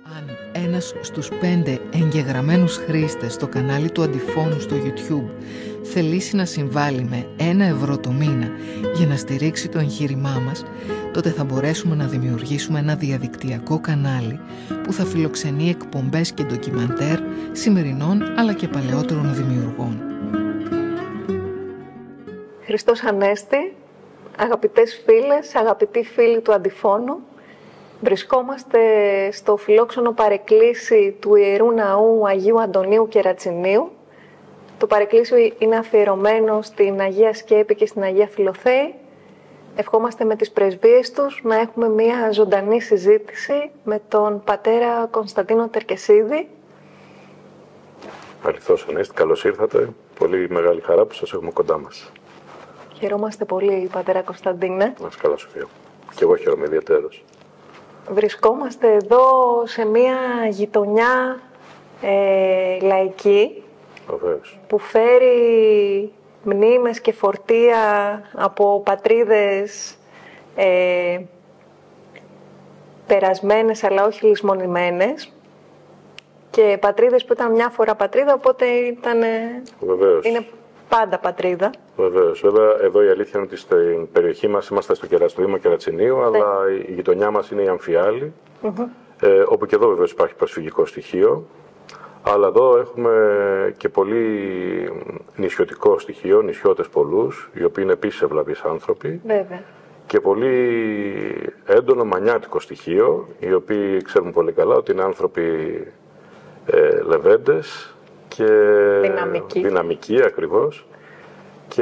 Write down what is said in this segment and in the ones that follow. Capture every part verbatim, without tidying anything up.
Αν ένας στους πέντε εγγεγραμμένους χρήστες στο κανάλι του Αντιφώνου στο YouTube θελήσει να συμβάλλει με ένα ευρώ το μήνα για να στηρίξει το εγχείρημά μας, τότε θα μπορέσουμε να δημιουργήσουμε ένα διαδικτυακό κανάλι που θα φιλοξενεί εκπομπές και ντοκιμαντέρ σημερινών αλλά και παλαιότερων δημιουργών. Χριστός Ανέστη, αγαπητές φίλες, αγαπητοί φίλοι του Αντιφώνου, βρισκόμαστε στο φιλόξενο παρεκκλήσι του Ιερού Ναού Αγίου Αντωνίου Κερατσινίου. Το παρεκκλήσιο είναι αφιερωμένο στην Αγία Σκέπη και στην Αγία Φιλοθέη. Ευχόμαστε με τις πρεσβείες τους να έχουμε μια ζωντανή συζήτηση με τον πατέρα Κωνσταντίνο Τερκεσίδη. Αληθώς Ανέστη, καλώς ήρθατε. Πολύ μεγάλη χαρά που σας έχουμε κοντά μας. Χαιρόμαστε πολύ, πατέρα Κωνσταντίνε. Να είσαι καλά, Σοφία. Και εγώ χαίρομαι ιδιαίτερως. Βρισκόμαστε εδώ σε μια γειτονιά ε, λαϊκή. Βεβαίως. Που φέρει μνήμες και φορτία από πατρίδες ε, περασμένες αλλά όχι λησμονημένες και πατρίδες που ήταν μια φορά πατρίδα, οπότε ήταν, είναι πάντα πατρίδα. Βεβαίως. Βέβαια, εδώ η αλήθεια είναι ότι στην περιοχή μας είμαστε στο, Κερα, στο Δήμο Κερατσινίου, ναι. Αλλά η γειτονιά μας είναι η Αμφιάλη, mm-hmm. ε, όπου και εδώ βεβαίως υπάρχει προσφυγικό στοιχείο. Αλλά εδώ έχουμε και πολύ νησιωτικό στοιχείο, νησιώτες πολλούς, οι οποίοι είναι επίσης ευλαβείς άνθρωποι. Βέβαια. Και πολύ έντονο μανιάτικο στοιχείο, οι οποίοι ξέρουν πολύ καλά ότι είναι άνθρωποι ε, λεβέντες και δυναμικοί. δυναμικοί ακριβώς. Και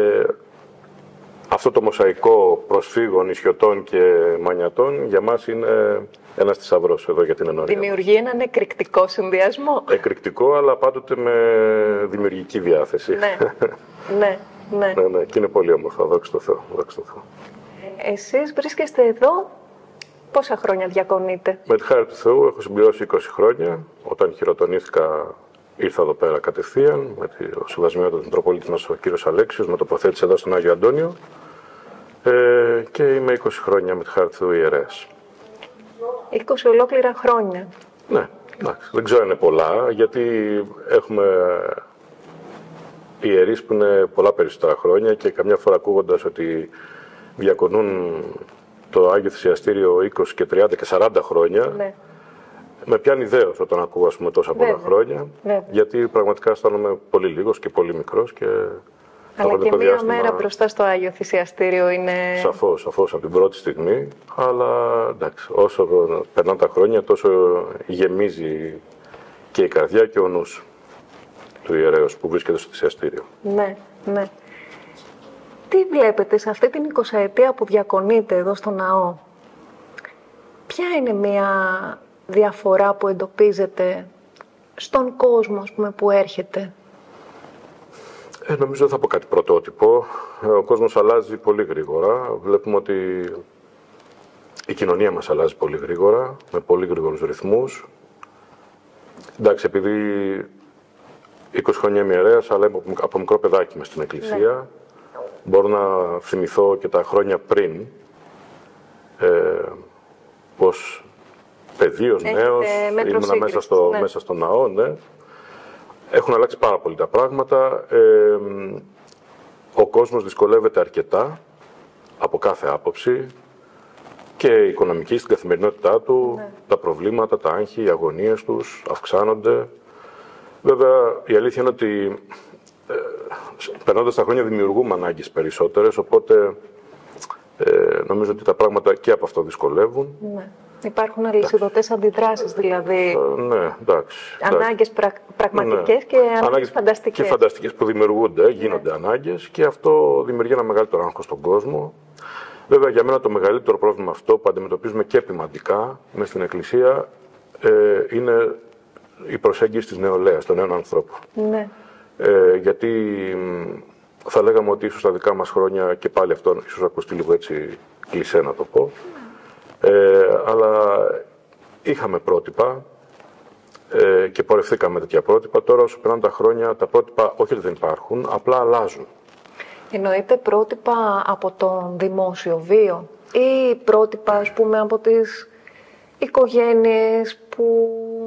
αυτό το μοσαϊκό προσφύγων, νησιωτών και μανιατών για μας είναι ένας θησαυρός εδώ για την ενορία. Δημιουργεί έναν εκρηκτικό συνδυασμό. Εκρηκτικό, αλλά πάντοτε με δημιουργική διάθεση. Ναι, ναι, ναι. ναι, ναι. Και είναι πολύ όμορφο, δόξα τω Θεώ. Θεώ. Εσείς βρίσκεστε εδώ, πόσα χρόνια διακονείτε? Με τη χάρη του Θεού έχω συμπληρώσει είκοσι χρόνια. Όταν χειροτονήθηκα ήρθα εδώ πέρα κατευθείαν, με το συμβασμένο του Μητροπολίτη μας ο κύριος Αλέξιος, με τοποθέτησε εδώ στον Άγιο Αντώνιο. Ε, και είμαι είκοσι χρόνια με τη χάρη του Θεού ιερέας. είκοσι ολόκληρα χρόνια. Ναι, εντάξει. Δεν ξέρω αν είναι πολλά, γιατί έχουμε ιερείς που είναι πολλά περισσότερα χρόνια και καμιά φορά ακούγοντας ότι διακονούν το Άγιο Θυσιαστήριο είκοσι και τριάντα και σαράντα χρόνια, ναι. Με πιάνει δέος όταν ακούω ας πούμε, τόσα πολλά Βέβαια. χρόνια, Βέβαια. γιατί πραγματικά αισθάνομαι πολύ λίγος και πολύ μικρός. Και αλλά και μία διάστημα... μέρα μπροστά στο Άγιο Θυσιαστήριο είναι... Σαφώς, σαφώς από την πρώτη στιγμή, αλλά εντάξει, όσο περνάνε τα χρόνια τόσο γεμίζει και η καρδιά και ο νους του ιερέως που βρίσκεται στο θυσιαστήριο. Ναι, ναι. Τι βλέπετε σε αυτή την εικοσαετία που διακονείτε εδώ στο ναό? Ποια είναι μία διαφορά που εντοπίζετε στον κόσμο ας πούμε, που έρχεται? Ε, νομίζω δεν θα πω κάτι πρωτότυπο. Ο κόσμος αλλάζει πολύ γρήγορα. Βλέπουμε ότι η κοινωνία μας αλλάζει πολύ γρήγορα, με πολύ γρήγορους ρυθμούς. Εντάξει, επειδή είκοσι χρόνια είμαι ιερέας, αλλά είμαι από μικρό παιδάκι μες στην εκκλησία. Ναι. Μπορώ να θυμηθώ και τα χρόνια πριν, ε, πως παιδί, ως νέος, ήμουνα μέσα στο, ναι. μέσα στο ναό, ναι. Έχουν αλλάξει πάρα πολύ τα πράγματα. Ε, ο κόσμος δυσκολεύεται αρκετά από κάθε άποψη και οικονομική στην καθημερινότητά του, ναι. τα προβλήματα, τα άγχη, οι αγωνίες τους αυξάνονται. Βέβαια, η αλήθεια είναι ότι ε, περνώντας τα χρόνια δημιουργούμε ανάγκες περισσότερες, οπότε ε, νομίζω ότι τα πράγματα και από αυτό δυσκολεύουν. Ναι. Υπάρχουν αλυσιδωτές αντιδράσεις, δηλαδή. Ε, ναι, εντάξει. Ανάγκες πρα, πραγματικές ναι. και ανάγκες, ανάγκες φανταστικές. Και φανταστικές που δημιουργούνται, γίνονται ναι. ανάγκες και αυτό δημιουργεί ένα μεγαλύτερο άγχος στον κόσμο. Βέβαια, για μένα το μεγαλύτερο πρόβλημα αυτό που αντιμετωπίζουμε και επιμαντικά μες στην Εκκλησία ε, είναι η προσέγγιση της νεολαίας, των νέων ανθρώπων. Ναι. Ε, γιατί θα λέγαμε ότι ίσως τα δικά μας χρόνια, και πάλι αυτό ίσως ακουστεί λίγο έτσι κλισέ να το πω, Ε, αλλά είχαμε πρότυπα ε, και πορευθήκαμε τέτοια πρότυπα. Τώρα όσο περνάνε τα χρόνια τα πρότυπα όχι ότι δεν υπάρχουν, απλά αλλάζουν. Εννοείται πρότυπα από τον δημόσιο βίο ή πρότυπα ας πούμε από τις οικογένειες που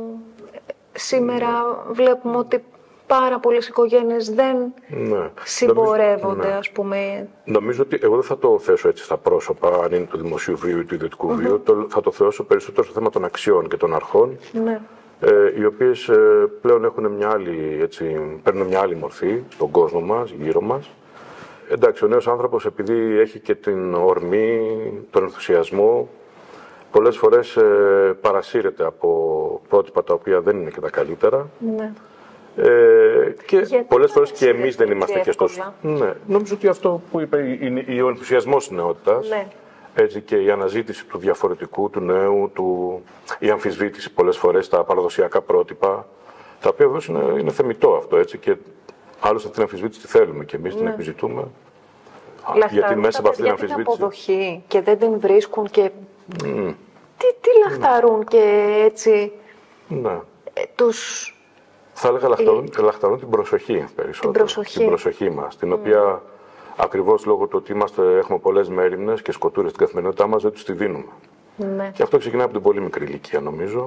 σήμερα βλέπουμε ότι πάρα πολλές οικογένειες δεν ναι. συμπορεύονται, νομίζω, ναι. ας πούμε. Νομίζω ότι εγώ δεν θα το θέσω έτσι στα πρόσωπα, αν είναι του δημοσίου βίου ή του ιδιωτικού mm-hmm. βίου, το, θα το θέσω περισσότερο στο θέμα των αξιών και των αρχών, Ναι. ε, οι οποίες ε, πλέον έχουν μια άλλη, έτσι, παίρνουν μια άλλη μορφή στον κόσμο μας, γύρω μας. Εντάξει, ο νέος άνθρωπος, επειδή έχει και την ορμή, τον ενθουσιασμό, πολλές φορές ε, παρασύρεται από πρότυπα τα οποία δεν είναι και τα καλύτερα. Ναι. Ε, και γιατί πολλές φορές και εμείς δεν είμαστε και στο... Ναι, νομίζω ότι αυτό που είπε είναι ο ενθουσιασμός της νεότητας, ναι. έτσι, και η αναζήτηση του διαφορετικού, του νέου, του... η αμφισβήτηση πολλές φορές στα παραδοσιακά πρότυπα, τα οποία βέβαια είναι, είναι θεμιτό αυτό, έτσι, και άλλωστε την αμφισβήτηση τη θέλουμε και εμείς, ναι. την επιζητούμε. Λαχταρούν γιατί μέσα από αυτήν την αμφισβήτηση. Την αποδοχή και δεν την βρίσκουν και. Mm. Τι, τι λαχταρούν mm. και έτσι. Ναι. Ε, τους... Θα έλεγα λαχταρούν, ε... λαχταρούν την προσοχή περισσότερο. Την προσοχή. Την προσοχή μας, την mm. οποία ακριβώς λόγω του ότι είμαστε, έχουμε πολλές μέριμνες και σκοτούρες στην καθημερινότητά μας, δεν τους τη δίνουμε. Ναι. Και αυτό ξεκινάει από την πολύ μικρή ηλικία, νομίζω.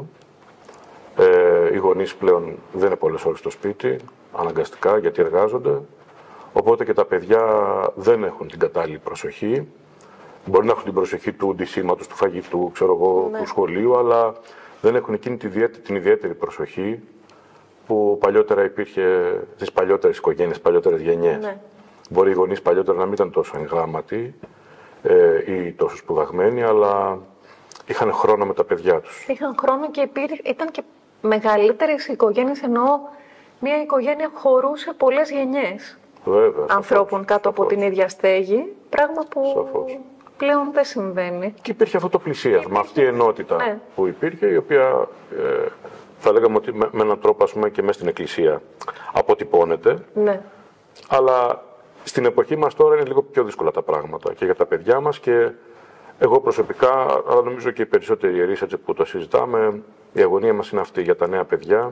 Ε, οι γονείς πλέον δεν είναι πολλές ώρες στο σπίτι, αναγκαστικά, γιατί εργάζονται. Οπότε και τα παιδιά δεν έχουν την κατάλληλη προσοχή. Μπορεί να έχουν την προσοχή του ντυσίματος, του φαγητού, ξέρω εγώ, ναι. του σχολείου, αλλά δεν έχουν εκείνη την ιδιαίτερη προσοχή που παλιότερα υπήρχε στις παλιότερες οικογένειες, παλιότερες γενιές. Ναι. Μπορεί οι γονείς παλιότερα να μην ήταν τόσο εγγράμματοι ε, ή τόσο σπουδαγμένοι, αλλά είχαν χρόνο με τα παιδιά τους. Είχαν χρόνο και υπήρχε, ήταν και μεγαλύτερες οικογένειες, εννοώ μια οικογένεια χωρούσε πολλές γενιές. Βέβαια, ανθρώπων σαφώς, κάτω σαφώς. από την ίδια στέγη, πράγμα που Σαφώς. πλέον δεν συμβαίνει. Και υπήρχε αυτό το πλησίασμα, υπήρχε... αυτή η ενότητα ναι. που υπήρχε, η οποία ε, θα λέγαμε ότι με, με έναν τρόπο, ας πούμε, και μέσα στην Εκκλησία αποτυπώνεται. Ναι. Αλλά στην εποχή μας τώρα είναι λίγο πιο δύσκολα τα πράγματα και για τα παιδιά μας, και εγώ προσωπικά, αλλά νομίζω και οι περισσότεροι ιερείς, έτσι που το συζητάμε, η αγωνία μας είναι αυτή για τα νέα παιδιά.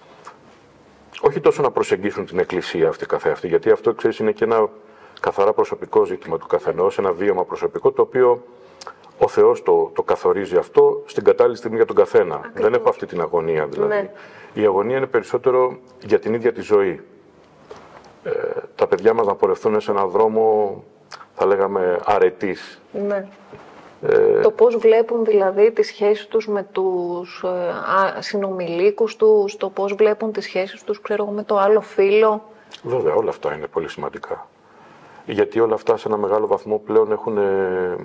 Όχι τόσο να προσεγγίσουν την Εκκλησία αυτή καθεαυτή, γιατί αυτό, ξέρεις, είναι και ένα καθαρά προσωπικό ζήτημα του καθενός, ένα βίωμα προσωπικό, το οποίο ο Θεός το, το καθορίζει αυτό στην κατάλληλη στιγμή για τον καθένα. Ακριβώς. Δεν έχω αυτή την αγωνία, δηλαδή. Ναι. Η αγωνία είναι περισσότερο για την ίδια τη ζωή. Ε, τα παιδιά μας να πορευτούν σε έναν δρόμο, θα λέγαμε, αρετής. Ναι. Ε, το πώς βλέπουν δηλαδή τις σχέσεις τους με τους ε, συνομιλίκους τους, το πώς βλέπουν τις σχέσεις τους, ξέρω, με το άλλο φύλο. Βέβαια, όλα αυτά είναι πολύ σημαντικά. Γιατί όλα αυτά σε ένα μεγάλο βαθμό πλέον έχουν... Ε,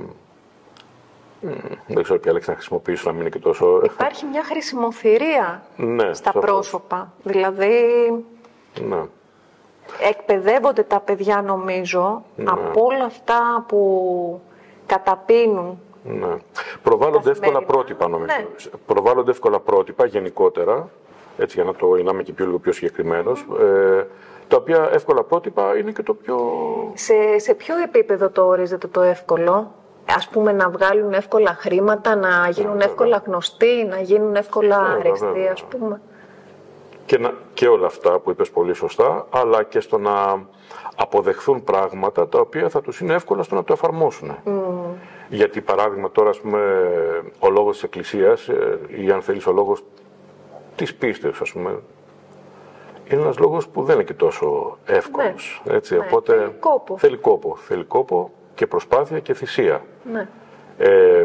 δεν ξέρω ποια λέξη να χρησιμοποιήσω, να μην είναι και τόσο... Υπάρχει μια χρησιμοθυρία ναι, στα σαφώς. πρόσωπα. Δηλαδή, ναι. εκπαιδεύονται τα παιδιά, νομίζω, ναι. από όλα αυτά που καταπίνουν. Ναι. Προβάλλονται εύκολα πρότυπα, νομίζω. Ναι. Προβάλλονται εύκολα πρότυπα γενικότερα, έτσι, για να το να είμαι και πιο, λίγο πιο συγκεκριμένος, mm. ε, τα οποία εύκολα πρότυπα είναι και το πιο... Σε, σε ποιο επίπεδο το ορίζετε το εύκολο? Ας πούμε, να βγάλουν εύκολα χρήματα, να γίνουν yeah, εύκολα yeah. γνωστοί, να γίνουν εύκολα yeah, αρεστοί, yeah, ας πούμε. Και, να, και όλα αυτά που είπες πολύ σωστά, αλλά και στο να αποδεχθούν πράγματα τα οποία θα τους είναι εύκολα στο να το εφαρμόσουν. Mm. Γιατί, παράδειγμα, τώρα, ας πούμε, ο λόγος της Εκκλησίας, ή αν θέλεις ο λόγος της πίστεως, ας πούμε, είναι ένας λόγος που δεν είναι και τόσο εύκολος. Ναι. Έτσι, ναι. Οπότε θέλει κόπο. Θέλει κόπο. Θέλει κόπο και προσπάθεια και θυσία. Ναι. Ε,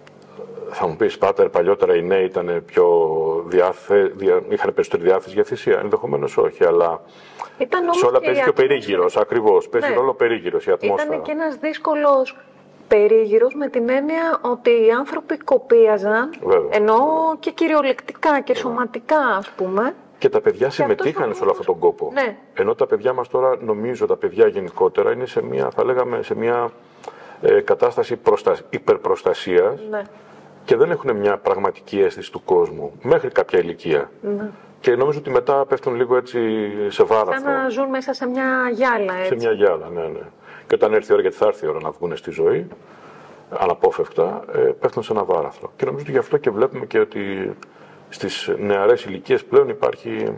θα μου πεις, Πάτερ, παλιότερα οι νέοι ήταν πιο διάθε... δια... είχαν περισσότερη διάθεση για θυσία. Ενδεχομένως όχι, αλλά σε όλα παίζει και ο περίγυρος, ακριβώς. Παίζει ναι. ρόλο ο περίγυρος, η ατμόσφαιρα. Ήταν και ένας δύσκολος περίγυρος, με την έννοια ότι οι άνθρωποι κοπίαζαν, Βέβαια. ενώ και κυριολεκτικά και Βέβαια. σωματικά, ας πούμε. Και τα παιδιά και συμμετείχαν σε όλο αυτόν τον κόπο. Ναι. Ενώ τα παιδιά μας τώρα, νομίζω τα παιδιά γενικότερα, είναι σε μια, θα λέγαμε, σε μια ε, κατάσταση προστα... υπερπροστασίας ναι. και δεν έχουν μια πραγματική αίσθηση του κόσμου μέχρι κάποια ηλικία. Ναι. Και νομίζω ότι μετά πέφτουν λίγο έτσι σε βάραθρο. Σαν να ζουν μέσα σε μια γυάλα, έτσι. Σε μια γυάλα, ναι, ναι. Και όταν έρθει η ώρα, γιατί θα έρθει η ώρα να βγουν στη ζωή, αναπόφευκτα, ε, πέφτουν σε ένα βάραθρο. Και νομίζω ότι γι' αυτό και βλέπουμε και ότι στις νεαρές ηλικίες πλέον υπάρχει,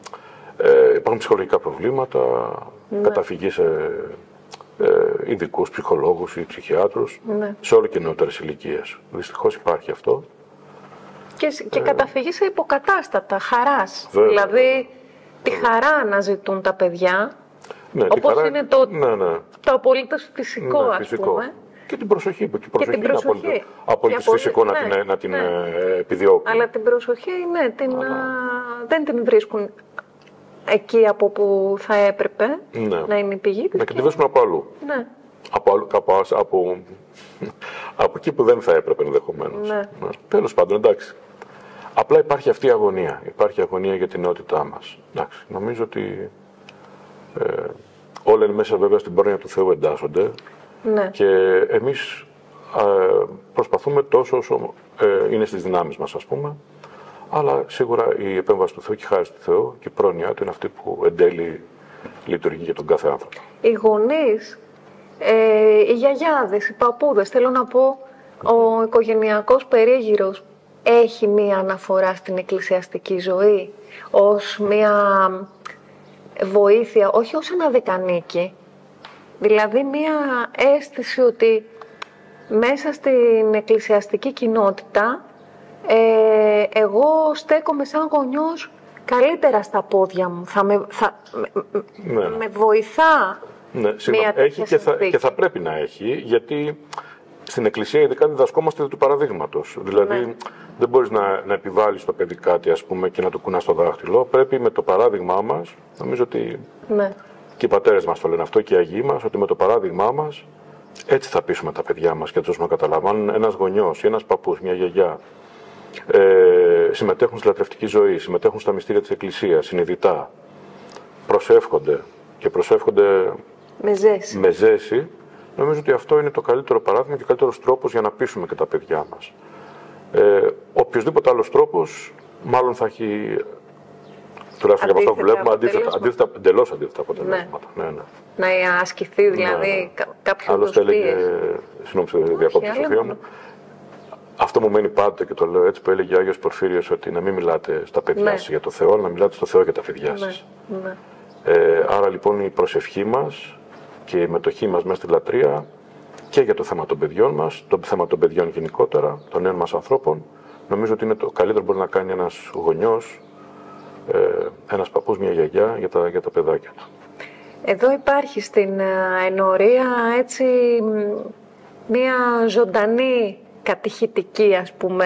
ε, υπάρχουν ψυχολογικά προβλήματα, ναι. καταφυγή σε ε, ειδικούς ψυχολόγους ή ψυχιάτρους, ναι. σε όλο και νεότερες ηλικίες. Δυστυχώς υπάρχει αυτό. Και, και ε, καταφυγή σε υποκατάστατα χαράς. Βέβαια. Δηλαδή, τη χαρά αναζητούν τα παιδιά, ναι, όπως χαρά... είναι το, ναι, ναι. το απολύτως φυσικό, ναι, ας φυσικό. πούμε. Και την προσοχή. Και, η προσοχή και την προσοχή. Είναι απολύτως φυσικό ναι, να την, να την ναι. επιδιώκουν. Αλλά την προσοχή, ναι, την, Αλλά... α, δεν την βρίσκουν εκεί από που θα έπρεπε ναι. να είναι η πηγή της. Να και τη βρίσκουν από αλλού. Ναι. Από, από, από, από εκεί που δεν θα έπρεπε ενδεχομένως. Ναι. Ναι. Τέλος πάντων, εντάξει. Απλά υπάρχει αυτή η αγωνία. Υπάρχει αγωνία για την νεότητά μας. Εντάξει, νομίζω ότι ε, όλα είναι μέσα βέβαια στην πρόνοια του Θεού εντάσσονται. Ναι. Και εμείς ε, προσπαθούμε τόσο όσο ε, είναι στις δυνάμεις μας, ας πούμε. Αλλά σίγουρα η επέμβαση του Θεού και η χάρη του Θεού και η πρόνοια του είναι αυτή που εν τέλει λειτουργεί για τον κάθε άνθρωπο. Οι γονείς, ε, οι γιαγιάδες, οι παππούδες, θέλω να πω, ο οικογενειακός περίγυρος έχει μία αναφορά στην εκκλησιαστική ζωή ως μία βοήθεια, όχι ως ένα δεκανίκι, δηλαδή μία αίσθηση ότι μέσα στην εκκλησιαστική κοινότητα ε, εγώ στέκομαι σαν γονιός καλύτερα στα πόδια μου, θα με, θα, ναι. με βοηθά ναι, μία έχει και θα, και θα πρέπει να έχει, γιατί στην Εκκλησία ειδικά διδασκόμαστε του παραδείγματος. Δηλαδή ναι. δεν μπορείς να, να επιβάλλεις το παιδί κάτι, ας πούμε, και να του κουνάς το δάχτυλο. Πρέπει με το παράδειγμά μας, νομίζω ότι ναι. και οι πατέρες μας το λένε αυτό και οι Αγίοι μας, ότι με το παράδειγμά μας έτσι θα πείσουμε τα παιδιά μας και τους να καταλάβουν. Ένας γονιός ή ένας παππούς, μια γιαγιά, ε, συμμετέχουν στη λατρευτική ζωή, συμμετέχουν στα μυστήρια της Εκκλησίας, συνειδητά, προσεύχονται και προσεύχονται με ζέση. με ζέση. Νομίζω ότι αυτό είναι το καλύτερο παράδειγμα και ο καλύτερος τρόπος για να πείσουμε και τα παιδιά μας. Ε, οποιοσδήποτε άλλος τρόπος, μάλλον θα έχει, τουλάχιστον από αυτό που βλέπουμε, αντίθετα, αντίθετα, εντελώς αντίθετα αποτελέσματα. Ναι. Ναι, ναι. Να ασκηθεί δηλαδή ναι, ναι. κάποιο άλλωστε έλεγε, συγγνώμη, διακόπτω Σοφία μου, αυτό μου μένει πάντοτε και το λέω έτσι που έλεγε ο Άγιος Πορφύριος, ότι να μην μιλάτε στα παιδιά ναι. σας για το Θεό, αλλά να μιλάτε στο Θεό για τα παιδιά σας. Ναι. Ναι. Ε, άρα λοιπόν η προσευχή μας και η μετοχή μας μέσα στη λατρεία και για το θέμα των παιδιών μας, το θέμα των παιδιών γενικότερα, των νέων μας ανθρώπων, νομίζω ότι είναι το καλύτερο που μπορεί να κάνει ένας γονιός, ε, ένας παππούς, μια γιαγιά για τα, για τα παιδάκια του. Εδώ υπάρχει στην ενορία έτσι μια ζωντανή κατηχητική, ας πούμε,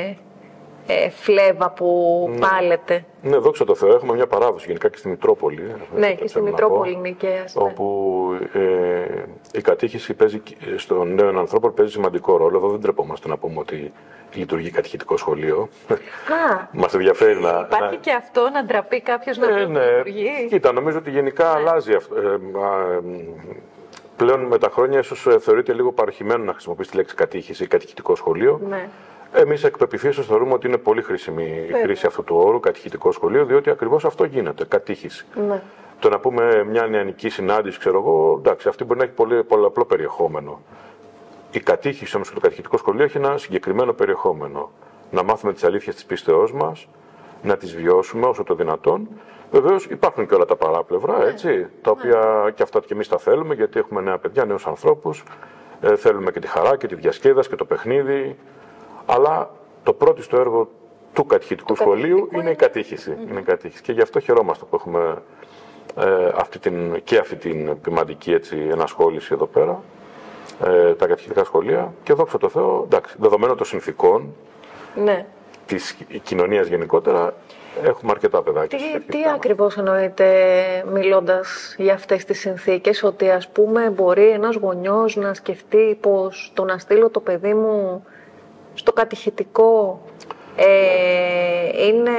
ε, φλέβα που ναι. πάλεται. Ναι, δόξα τω Θεώ, έχουμε μια παράδοση γενικά και στη Μητρόπολη. Ναι, και στη Μητρόπολη Νικαίας. Ναι. Όπου ε, η κατήχηση παίζει, στον νέο ανθρώπων παίζει σημαντικό ρόλο. Εδώ δεν τρεπόμαστε να πούμε ότι λειτουργεί κατηχητικό σχολείο. Μας ενδιαφέρει να... Υπάρχει να... και αυτό, να ντραπεί κάποιος να πει ότι ναι. λειτουργεί. Κοίτα, νομίζω ότι γενικά ναι. αλλάζει αυτό. Ε, ε, πλέον με τα χρόνια ίσως θεωρείται λίγο παροχημένο να χρησιμοποιήσει τη λέξη κατήχηση ή κατηχητικό σχολείο. Ναι. Εμείς εκ πεποιθήσεως θεωρούμε ότι είναι πολύ χρήσιμη η χρήση αυτού του όρου, κατηχητικό σχολείο, διότι ακριβώς αυτό γίνεται, κατήχηση. Ναι. Το να πούμε μια νεανική συνάντηση, ξέρω εγώ, εντάξει, αυτή μπορεί να έχει πολύ, πολλαπλό περιεχόμενο. Η κατήχηση όμως και το κατηχητικό σχολείο έχει ένα συγκεκριμένο περιεχόμενο. Να μάθουμε τις αλήθειες της πίστεώς μας, να τις βιώσουμε όσο το δυνατόν. Βεβαίως υπάρχουν και όλα τα παράπλευρα, έτσι, ναι. τα οποία ναι. και αυτά και εμείς τα θέλουμε, γιατί έχουμε νέα παιδιά, νέους ανθρώπους. Ε, θέλουμε και τη χαρά και τη διασκέδαση και το παιχνίδι. Αλλά το πρώτο στο έργο του κατηχητικού το σχολείου είναι, είναι η κατήχηση. Mm-hmm. είναι η κατήχηση. Και γι' αυτό χαιρόμαστε που έχουμε ε, αυτή την, και αυτή την ποιμαντική έτσι, ενασχόληση εδώ πέρα, ε, τα κατηχητικά σχολεία. Και δόξα τω Θεώ, εντάξει, δεδομένων των συνθηκών ναι. της κοινωνίας γενικότερα, έχουμε αρκετά παιδάκια. Τι, τι ακριβώς εννοείται μιλώντας για αυτές τις συνθήκες, ότι ας πούμε μπορεί ένας γονιός να σκεφτεί πως το να στείλω το παιδί μου στο κατηχητικό ε, είναι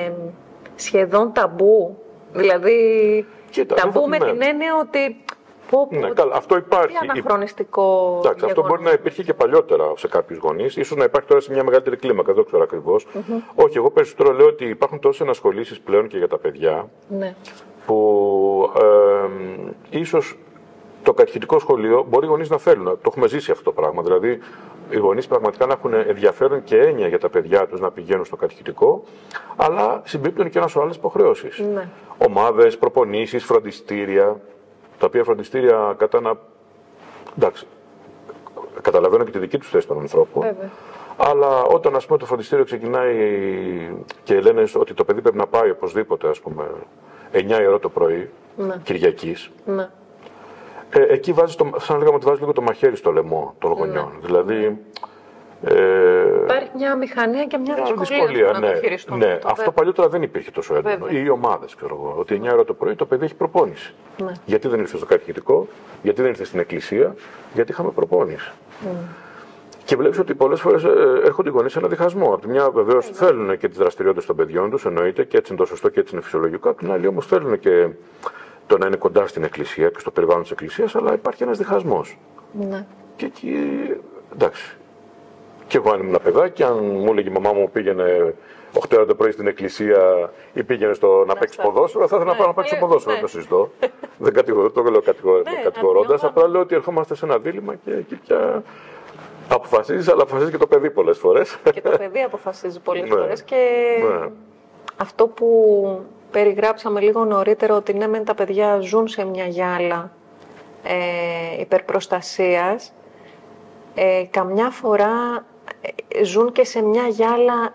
σχεδόν ταμπού, δηλαδή Κοίτα, ταμπού με ναι. την έννοια ότι πω, πω, ναι, καλά, αυτό υπάρχει. Τι αναχρονιστικό Εντάξει, αυτό μπορεί να υπήρχε και παλιότερα σε κάποιους γονείς, ίσως να υπάρχει τώρα σε μια μεγαλύτερη κλίμακα, δεν ξέρω ακριβώς. Mm-hmm. Όχι, εγώ περισσότερο λέω ότι υπάρχουν τόσες ενασχολήσεις πλέον και για τα παιδιά, ναι. που ε, ίσως το κατηχητικό σχολείο μπορεί οι γονείς να θέλουν, το έχουμε ζήσει αυτό το πράγμα, δηλαδή οι γονείς πραγματικά να έχουν ενδιαφέρον και έννοια για τα παιδιά τους να πηγαίνουν στο κατηχητικό, αλλά συμπίπτουν και ένα σωρό άλλες υποχρεώσεις. Ναι. Ομάδες, προπονήσεις, φροντιστήρια, τα οποία φροντιστήρια κατά ένα. Εντάξει, καταλαβαίνω και τη δική τους θέση των ανθρώπων, Βέβαια. Αλλά όταν, ας πούμε, το φροντιστήριο ξεκινάει και λένε ότι το παιδί πρέπει να πάει οπωσδήποτε, ας πούμε, εννιά η ώρα το πρωί, ναι. Κυριακής, ναι. Ε, εκεί βάζεις το, σαν λέγαμε ότι βάζεις λίγο το μαχαίρι στο λαιμό των γονιών. Ναι. Δηλαδή, ε, υπάρχει μια μηχανία και μια, μια δυσκολία, δυσκολία ναι, να το χειριστούν. Ναι, αυτό, αυτό παλιότερα δεν υπήρχε τόσο έντονο. Ή οι ομάδες, ξέρω εγώ, ότι εννιά η ώρα το πρωί το παιδί έχει προπόνηση. Ναι. Γιατί δεν ήρθε στο κατηχητικό, γιατί δεν ήρθε στην εκκλησία, γιατί είχαμε προπόνηση. Mm. Και βλέπεις ότι πολλές φορές έρχονται οι γονείς σε ένα διχασμό. Από τη μια, βεβαίως, yeah. θέλουν και τις δραστηριότητες των παιδιών τους, εννοείται, και έτσι είναι το σωστό και έτσι είναι φυσιολογικό. Από την άλλη, όμως, θέλουν και το να είναι κοντά στην εκκλησία και στο περιβάλλον της εκκλησίας, αλλά υπάρχει ένας διχασμός. Ναι. Και εκεί, εντάξει. Και εγώ αν ήμουν ένα παιδάκι, αν μου έλεγε η μαμά μου πήγαινε οκτώ ώρα το πρωί στην εκκλησία ή πήγαινε στο να παίξει ποδόσφαιρο, θα ήθελα να πάω να παίξω ποδόσφαιρο, δεν το συζητώ. Δεν κατηγορώ, το λέω κατηγορώντας, απλά λέω ότι ερχόμαστε σε ένα δίλημμα και εκεί πια αποφασίζεις, αλλά αποφασίζει και το παιδί πολλές φορές. Και το παιδί αποφασίζει πολλές φορές και αυτό που περιγράψαμε λίγο νωρίτερα, ότι ναι μεν τα παιδιά ζουν σε μια γυάλα ε, υπερπροστασίας, ε, καμιά φορά ε, ζουν και σε μια γυάλα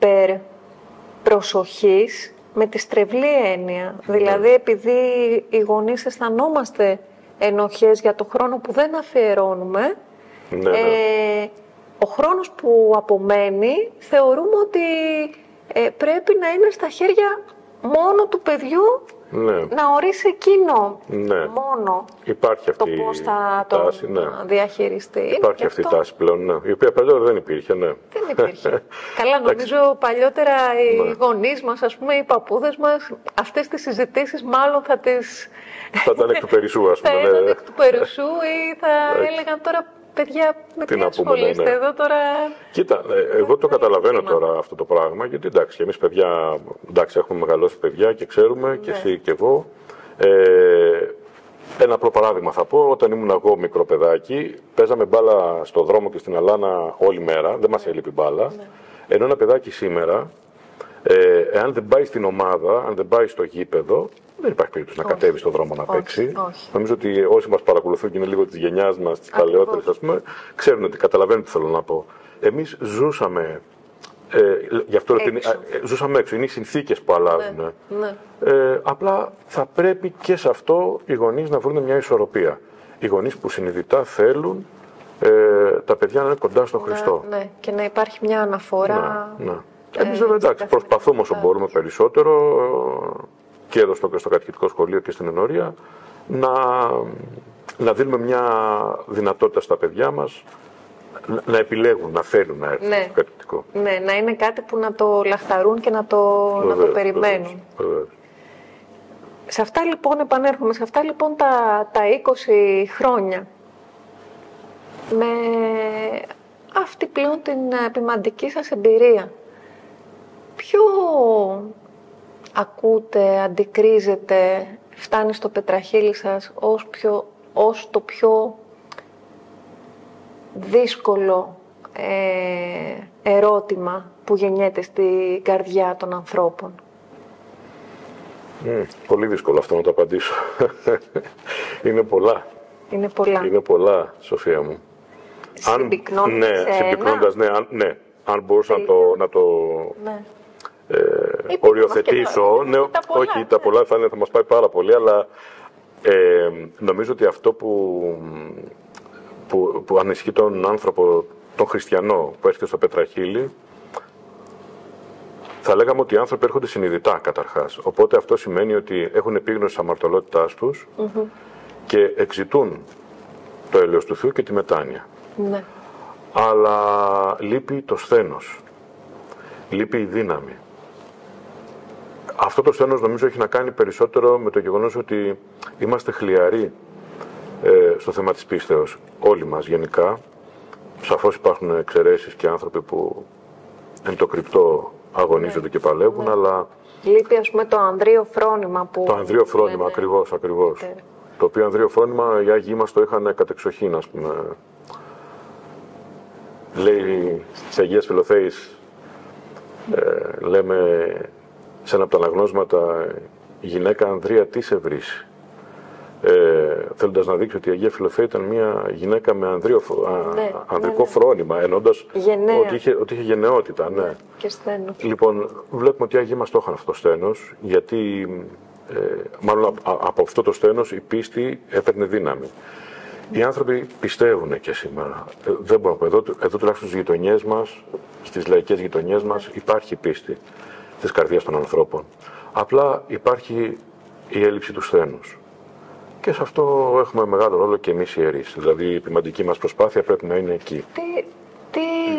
υπερπροσοχής με τη στρεβλή έννοια. Ναι. Δηλαδή επειδή οι γονείς αισθανόμαστε ενοχές για το χρόνο που δεν αφιερώνουμε, ναι, ναι. Ε, ο χρόνος που απομένει θεωρούμε ότι ε, πρέπει να είναι στα χέρια μόνο του παιδιού, ναι. να ορίσει εκείνο, ναι. μόνο υπάρχει αυτή το πώς θα το τάση, ναι. διαχειριστεί. Υπάρχει αυτή η τάση πλέον, ναι. Η οποία παλιότερα δεν υπήρχε. Ναι. Δεν υπήρχε. Καλά, νομίζω παλιότερα οι ναι. γονείς μας, ας πούμε, οι παππούδες μας, αυτές τις συζητήσεις μάλλον θα τις... θα ήταν εκ του περισσού, ας πούμε. Θα ήταν εκ του περισσού ή θα έλεγαν τώρα... Παιδιά, με τι ασχολείστε ναι, ναι. εδώ τώρα... Κοίτα, εγώ το καταλαβαίνω τώρα αυτό το πράγμα, γιατί εντάξει, εμείς παιδιά, εντάξει, έχουμε μεγαλώσει παιδιά και ξέρουμε, ναι. και εσύ και εγώ. Ε, ένα απλό παράδειγμα θα πω, όταν ήμουν εγώ μικρό παιδάκι, παίζαμε μπάλα στο δρόμο και στην αλάνα όλη μέρα, δεν μας έλειπε μπάλα, ναι. ενώ ένα παιδάκι σήμερα, ε, εάν δεν πάει στην ομάδα, αν δεν πάει στο γήπεδο, δεν υπάρχει περίπτωση να κατέβει στον δρόμο να παίξει. Όχι, όχι. Νομίζω ότι όσοι μας παρακολουθούν και είναι λίγο της γενιάς μας, τις παλαιότερες, ας πούμε, ξέρουν ότι καταλαβαίνουν τι θέλω να πω. Εμείς ζούσαμε, ε, γι' αυτό ότι είναι, ε, ζούσαμε έξω, είναι οι συνθήκες που αλλάζουν. Ναι, ναι. Ε, απλά θα πρέπει και σε αυτό οι γονείς να βρουν μια ισορροπία. Οι γονείς που συνειδητά θέλουν ε, τα παιδιά να είναι κοντά στον ναι, Χριστό. Ναι, και να υπάρχει μια αναφορά. Ναι, ναι. Εμείς βέβαια, εντάξει, προσπαθούμε όσο μπορούμε περισσότερο, και εδώ στο, στο κατηχητικό σχολείο και στην ενορία, να, να δίνουμε μια δυνατότητα στα παιδιά μας να, να επιλέγουν, να θέλουν να έρθουν, ναι, στο κατηχητικό. Ναι, να είναι κάτι που να το λαχταρούν και να το, βεβαίως, να το περιμένουν. Βεβαίως, βεβαίως. Σε αυτά λοιπόν, επανέρχομαι, σε αυτά λοιπόν τα, τα είκοσι χρόνια, με αυτή πλέον την ποιμαντική σας εμπειρία, ποιο ακούτε, αντικρίζετε, φτάνει στο πετραχύλι σας ως, πιο, ως το πιο δύσκολο ε, ερώτημα που γεννιέται στην καρδιά των ανθρώπων? Mm, πολύ δύσκολο αυτό να το απαντήσω. Είναι πολλά. Είναι πολλά. Είναι πολλά, Σοφία μου. Συμπυκνώντας, ναι, συμπυκνώντας, ναι, αν, ναι, αν μπορούσα να το... Να το ναι. Ε, οριοθετήσω, ναι, τα πολλά, όχι, ναι. τα πολλά θα, είναι, θα μας πάει πάρα πολύ, αλλά ε, νομίζω ότι αυτό που, που, που ανισχύει τον άνθρωπο, τον χριστιανό που έρχεται στο πετραχύλι, θα λέγαμε ότι οι άνθρωποι έρχονται συνειδητά καταρχάς. Οπότε αυτό σημαίνει ότι έχουν επίγνωση της αμαρτωλότητάς τους mm-hmm. και εξητούν το έλεος του Θεού και τη μετάνοια. Ναι. Αλλά λείπει το σθένος, λείπει η δύναμη. Αυτό το σθένος νομίζω έχει να κάνει περισσότερο με το γεγονός ότι είμαστε χλιαροί ε, στο θέμα της πίστεως. Όλοι μας γενικά. Σαφώς υπάρχουν εξαιρέσεις και άνθρωποι που εν το κρυπτό αγωνίζονται ναι. και παλεύουν, ναι. αλλά... Λείπει ας πούμε το ανδρείο φρόνημα που... Το ανδρείο φρόνημα, ναι, ακριβώς, ακριβώς. Ναι. Το οποίο ανδρείο φρόνημα οι Άγιοι μας το είχαν κατεξοχήν, ας πούμε. Λέει στις Αγίες Φιλοθέης, ε, λέμε... Σε ένα από τα αναγνώσματα, η γυναίκα Ανδρεία τι σε βρήσει. Ε, θέλοντας να δείξει ότι η Αγία Φιλοθέα ήταν μια γυναίκα με ανδρείο, ναι, ανδρικό ναι, ναι. φρόνημα, εννοώντας ότι είχε, ότι είχε γενναιότητα. Ναι. Ναι, και στένος. Λοιπόν, βλέπουμε ότι οι Άγιοι μας το είχαν αυτό το στένος, γιατί ε, μάλλον από, από αυτό το στένος η πίστη έπαιρνε δύναμη. Οι άνθρωποι πιστεύουν και σήμερα. Ε, δεν μπορώ να πω. Εδώ, εδώ τουλάχιστον στις γειτονιές μας, στις λαϊκές γειτονιές μας, υπάρχει πίστη της καρδιάς των ανθρώπων. Απλά υπάρχει η έλλειψη του σθένους. Και σε αυτό έχουμε μεγάλο ρόλο και εμείς οι ιερείς. Δηλαδή η ποιμαντική μας προσπάθεια πρέπει να είναι εκεί. Τι, τι...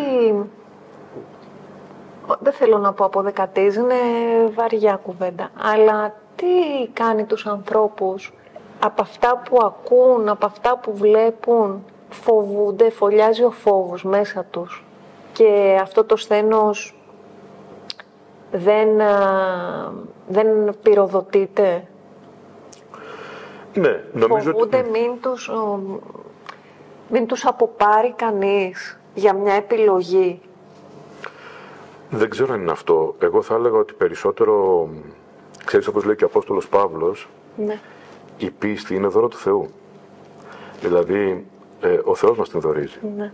Δεν θέλω να πω αποδεκατίζει, είναι βαριά κουβέντα. Αλλά τι κάνει τους ανθρώπους από αυτά που ακούν, από αυτά που βλέπουν, φοβούνται, φωλιάζει ο φόβος μέσα τους. Και αυτό το σθένος δεν, δεν πυροδοτείται. Ναι, νομίζω Φοβούνται ότι... μην τους, μην τους αποπάρει κανείς για μια επιλογή. Δεν ξέρω αν είναι αυτό. Εγώ θα έλεγα ότι περισσότερο, ξέρεις όπως λέει και ο Απόστολος Παύλος, Ναι. η πίστη είναι δώρο του Θεού. Δηλαδή, ε, ο Θεός μας την δωρίζει. Ναι.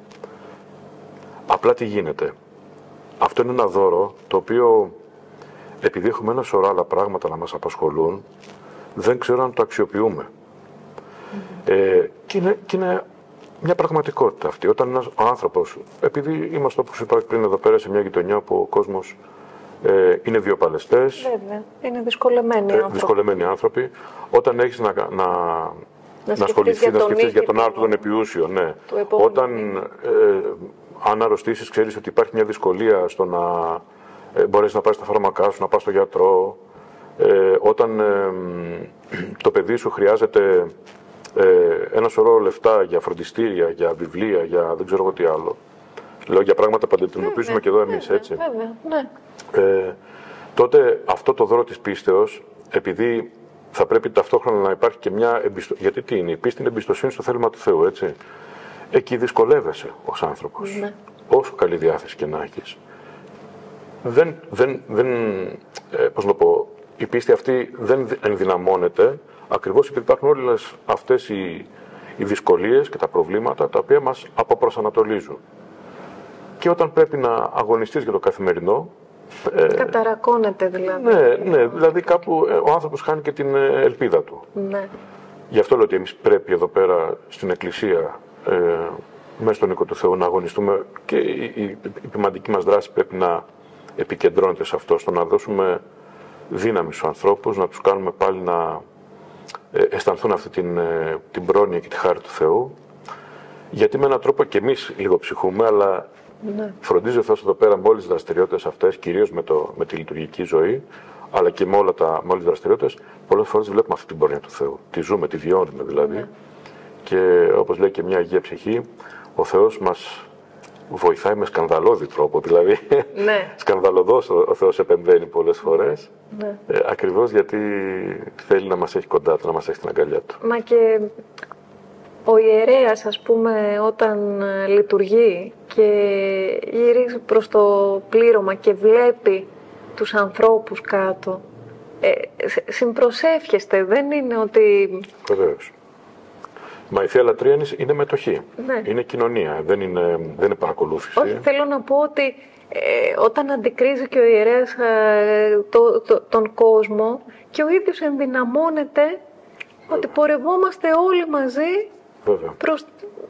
Απλά τι γίνεται. Αυτό είναι ένα δώρο το οποίο, επειδή έχουμε ένα σωρό άλλα πράγματα να μας απασχολούν, δεν ξέρω αν το αξιοποιούμε. Mm-hmm. Ε, και, είναι, και είναι μια πραγματικότητα αυτή. Όταν ένας, ο άνθρωπος, επειδή είμαστε όπως είπα πριν εδώ πέρα σε μια γειτονιά που ο κόσμος ε, είναι βιοπαλαιστές, Βέβαια, είναι δυσκολεμένοι ε, άνθρωποι. δυσκολεμένοι άνθρωποι, όταν έχεις να, να, να, να ασχοληθείς, να σκεφτείς για τον άρτο τον επιούσιο, ναι. Όταν ε, αν αρρωστήσεις, ξέρεις ότι υπάρχει μια δυσκολία στο να ε, μπορέσεις να πάρεις τα φάρμακά σου, να πας στο γιατρό. Ε, όταν ε, το παιδί σου χρειάζεται ε, ένα σωρό λεφτά για φροντιστήρια, για βιβλία, για δεν ξέρω εγώ τι άλλο. Λέω για πράγματα που αντιμετωπίζουμε και εδώ εμείς, βέβαια, έτσι. Βέβαια, ναι. Ε, τότε αυτό το δώρο της πίστεως, επειδή θα πρέπει ταυτόχρονα να υπάρχει και μια εμπιστοσύνη. Γιατί τι είναι, η πίστη είναι εμπιστοσύνη στο θέλημα του Θεού, έτσι. Εκεί δυσκολεύεσαι ως άνθρωπος. Ναι. Όσο καλή διάθεση και να έχεις. Δεν, δεν, δεν, ε, πώς να πω, η πίστη αυτή δεν ενδυναμώνεται ακριβώς επειδή υπάρχουν όλες αυτές οι, οι δυσκολίες και τα προβλήματα τα οποία μας αποπροσανατολίζουν. Και όταν πρέπει να αγωνιστείς για το καθημερινό, Ε, Καταρακώνεται δηλαδή. Ναι, ναι, δηλαδή κάπου ο άνθρωπος χάνει και την ελπίδα του. Ναι. Γι' αυτό λέω ότι εμείς πρέπει εδώ πέρα στην Εκκλησία, ε, μέσα στον οίκο του Θεού, να αγωνιστούμε και η, η, η ποιμαντική μας δράση πρέπει να επικεντρώνεται σε αυτό, στο να δώσουμε δύναμη στους ανθρώπους, να τους κάνουμε πάλι να ε, αισθανθούν αυτή την, ε, την πρόνοια και τη χάρη του Θεού. Γιατί με έναν τρόπο και εμείς λίγο ψυχούμε, αλλά ναι. Φροντίζει ο Θεός εδώ πέρα με όλες τις δραστηριότητες αυτές, κυρίως με, το, με τη λειτουργική ζωή, αλλά και με, όλα τα, με όλες τις δραστηριότητες, πολλές φορές βλέπουμε αυτή την πορεία του Θεού. Τη ζούμε, τη βιώνουμε δηλαδή. Ναι. Και όπως λέει και μια Αγία Ψυχή, ο Θεός μας βοηθάει με σκανδαλώδη τρόπο. Δηλαδή, ναι. σκανδαλωδώς ο, ο Θεός επεμβαίνει πολλές φορές, ναι. ε, ακριβώς γιατί θέλει να μας έχει κοντά του, να μας έχει στην αγκαλιά του. Μα και ο ιερέας, ας πούμε, όταν λειτουργεί και γυρίζει προς το πλήρωμα και βλέπει τους ανθρώπους κάτω, ε, συμπροσεύχεστε, δεν είναι ότι... Βεβαίως. Μα η Θεία Λατρεία είναι μετοχή, ναι. Είναι κοινωνία, δεν είναι, δεν είναι παρακολούθηση. Όχι, θέλω να πω ότι ε, όταν αντικρίζει και ο ιερέας ε, το, το, τον κόσμο και ο ίδιος ενδυναμώνεται, βέβαια. Ότι πορευόμαστε όλοι μαζί. Βέβαια. Προς...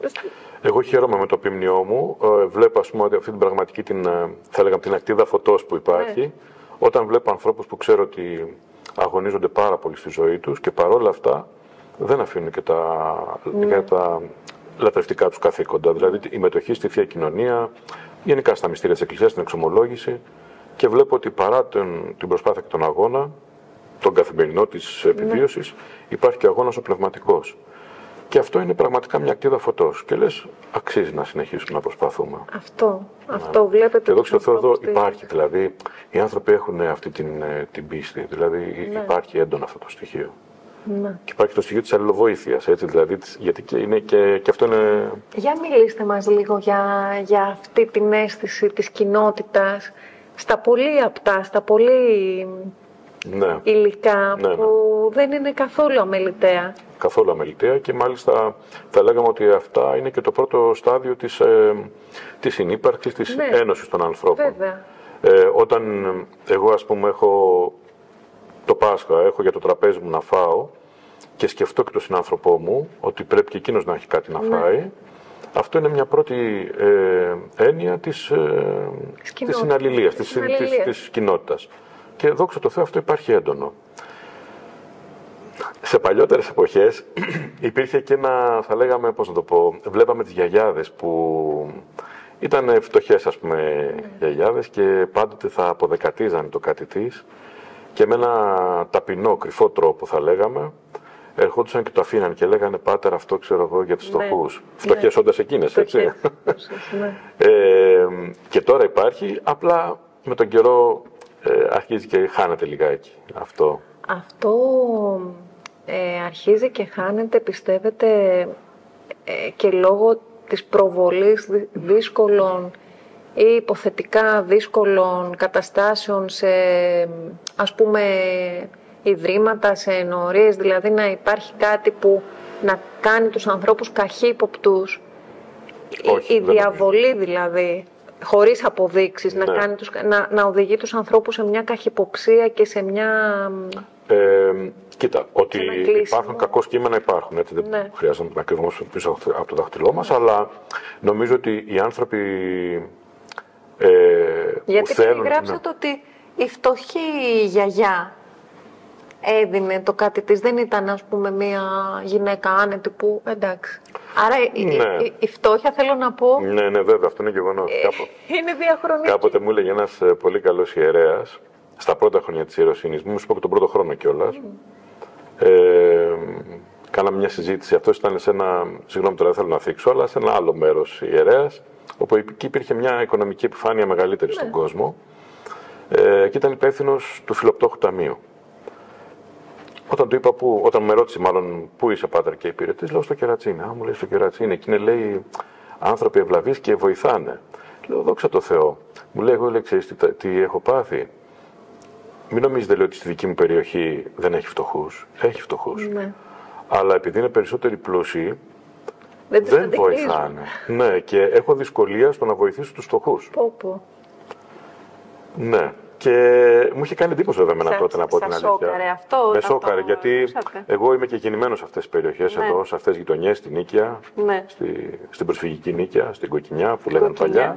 Εγώ χαίρομαι με το ποιμνιό μου. Ε, βλέπω, ας πούμε, αυτή την πραγματική, την, θα έλεγα, την ακτίδα φωτός που υπάρχει. Ναι. Όταν βλέπω ανθρώπους που ξέρω ότι αγωνίζονται πάρα πολύ στη ζωή τους και παρόλα αυτά δεν αφήνουν και τα, ναι. και τα λατρευτικά τους καθήκοντα. Δηλαδή η μετοχή στη Θεία Κοινωνία, γενικά στα μυστήρια της Εκκλησίας, στην εξομολόγηση, και βλέπω ότι παρά τον, την προσπάθεια και τον αγώνα, τον καθημερινό της επιβίωσης, ναι. υπάρχει και αγώνας ο πνευματικός. Και αυτό είναι πραγματικά μια ακτίδα φωτός. Και λες, αξίζει να συνεχίσουμε να προσπαθούμε. Αυτό, αυτό ναι. βλέπετε. Και δόξα τω Θεώ εδώ υπάρχει, δηλαδή, οι άνθρωποι έχουν αυτή την, την πίστη, δηλαδή ναι. υπάρχει έντονο αυτό το στοιχείο. Ναι. Και υπάρχει το στοιχείο της αλληλοβοήθειας, έτσι, δηλαδή, γιατί και, είναι και, και αυτό είναι... Για μιλήστε μας λίγο για, για αυτή την αίσθηση της κοινότητας, στα πολύ απτά, στα πολύ ναι. υλικά ναι, ναι. που δεν είναι καθόλου αμεληταία. Καθόλου αμεληταία και μάλιστα θα λέγαμε ότι αυτά είναι και το πρώτο στάδιο της, ε, της συνύπαρξης, της ναι. ένωσης των ανθρώπων. Βέβαια. Ε, όταν εγώ ας πούμε έχω το Πάσχα, έχω για το τραπέζι μου να φάω και σκεφτώ και τον συνάνθρωπό μου ότι πρέπει και εκείνος να έχει κάτι να ναι. φάει, αυτό είναι μια πρώτη ε, έννοια της, ε, της συναλληλίας, της, της, της, της κοινότητας. Και δόξα τω Θεώ αυτό υπάρχει έντονο. Σε παλιότερες εποχές υπήρχε και ένα, θα λέγαμε, πώς να το πω, βλέπαμε τις γιαγιάδες που ήταν φτωχές, ας πούμε, mm. γιαγιάδες και πάντοτε θα αποδεκατίζανε το κάτι της και με ένα ταπεινό, κρυφό τρόπο, θα λέγαμε, ερχόντουσαν και το αφήναν και λέγανε «Πάτερ, αυτό ξέρω εγώ για τους ναι. φτωχούς». Φτωχές ναι. όντας εκείνες, έτσι. ναι. ε, και τώρα υπάρχει, απλά με τον καιρό ε, αρχίζει και χάνεται λιγάκι αυτό. Αυτό ε, αρχίζει και χάνεται, πιστεύετε, ε, και λόγω της προβολής δύσκολων ή υποθετικά δύσκολων καταστάσεων σε, ας πούμε, ιδρύματα, σε ενορίες, δηλαδή να υπάρχει κάτι που να κάνει τους ανθρώπους καχύποπτους, Όχι, η, η διαβολή δηλαδή, χωρίς αποδείξεις, ναι. να, κάνει τους, να, να οδηγεί τους ανθρώπους σε μια καχυποψία και σε μια... Ε, κοίτα, ότι υπάρχουν κακό κείμενα υπάρχουν, έτσι, δεν ναι. χρειάζεται να κρύβουμε πίσω από το δάχτυλό μας, αλλά νομίζω ότι οι άνθρωποι ε, γιατί που θέλουν... γράψατε ναι. ότι η φτωχή γιαγιά έδινε το κάτι της, δεν ήταν, ας πούμε, μια γυναίκα άνετη που, εντάξει. Άρα ναι. η, η φτώχεια, θέλω να πω... Ναι, ναι, βέβαια, αυτό είναι γεγονός. Ε, Κάπο... Είναι διαχρονική. Κάποτε μου έλεγε ένας πολύ καλός ιερέας, στα πρώτα χρόνια της ιεροσύνης μου, μου πω και τον πρώτο χρόνο κιόλας, mm. ε, κάναμε μια συζήτηση. Αυτός ήταν σε ένα, συγγνώμη τώρα δεν θέλω να θίξω, αλλά σε ένα άλλο μέρος ιερέας, όπου εκεί υπήρχε μια οικονομική επιφάνεια μεγαλύτερη ναι. στον κόσμο ε, και ήταν υπεύθυνος του Φιλοπτώχου Ταμείου. Όταν του είπα, που, όταν με ρώτησε μάλλον πού είσαι πάτερ και υπηρετής, λέω στο Κερατσίνι. Α, μου λέει στο Κερατσίνι, εκεί είναι, λέει, άνθρωποι ευλαβείς και βοηθάνε. Λέω, δόξα τω Θεώ. Μου λέει, εγώ λέει, ξέρεις τι, τι έχω πάθει. Μην νομίζετε, λέει, ότι στη δική μου περιοχή δεν έχει φτωχούς. Έχει φτωχούς. Ναι. Αλλά επειδή είναι περισσότεροι πλούσιοι, δεν, δεν βοηθάνε. Ναι, και έχω δυσκολία στο να βοηθήσω τους φτωχούς. Πω, πω. Ναι. Και μου είχε κάνει εντύπωση βέβαια εμένα τότε, να πω την αλήθεια. Σόκαρε αυτό. Με σόκαρε, γιατί ρωτήσατε. Εγώ είμαι και γεννημένος σε αυτές τις περιοχές, ναι. εδώ, σε αυτές τις γειτονιές, στην Νίκαια, ναι. στη, στην προσφυγική Νίκαια, στην Κοκκινιά που λέγανε παλιά.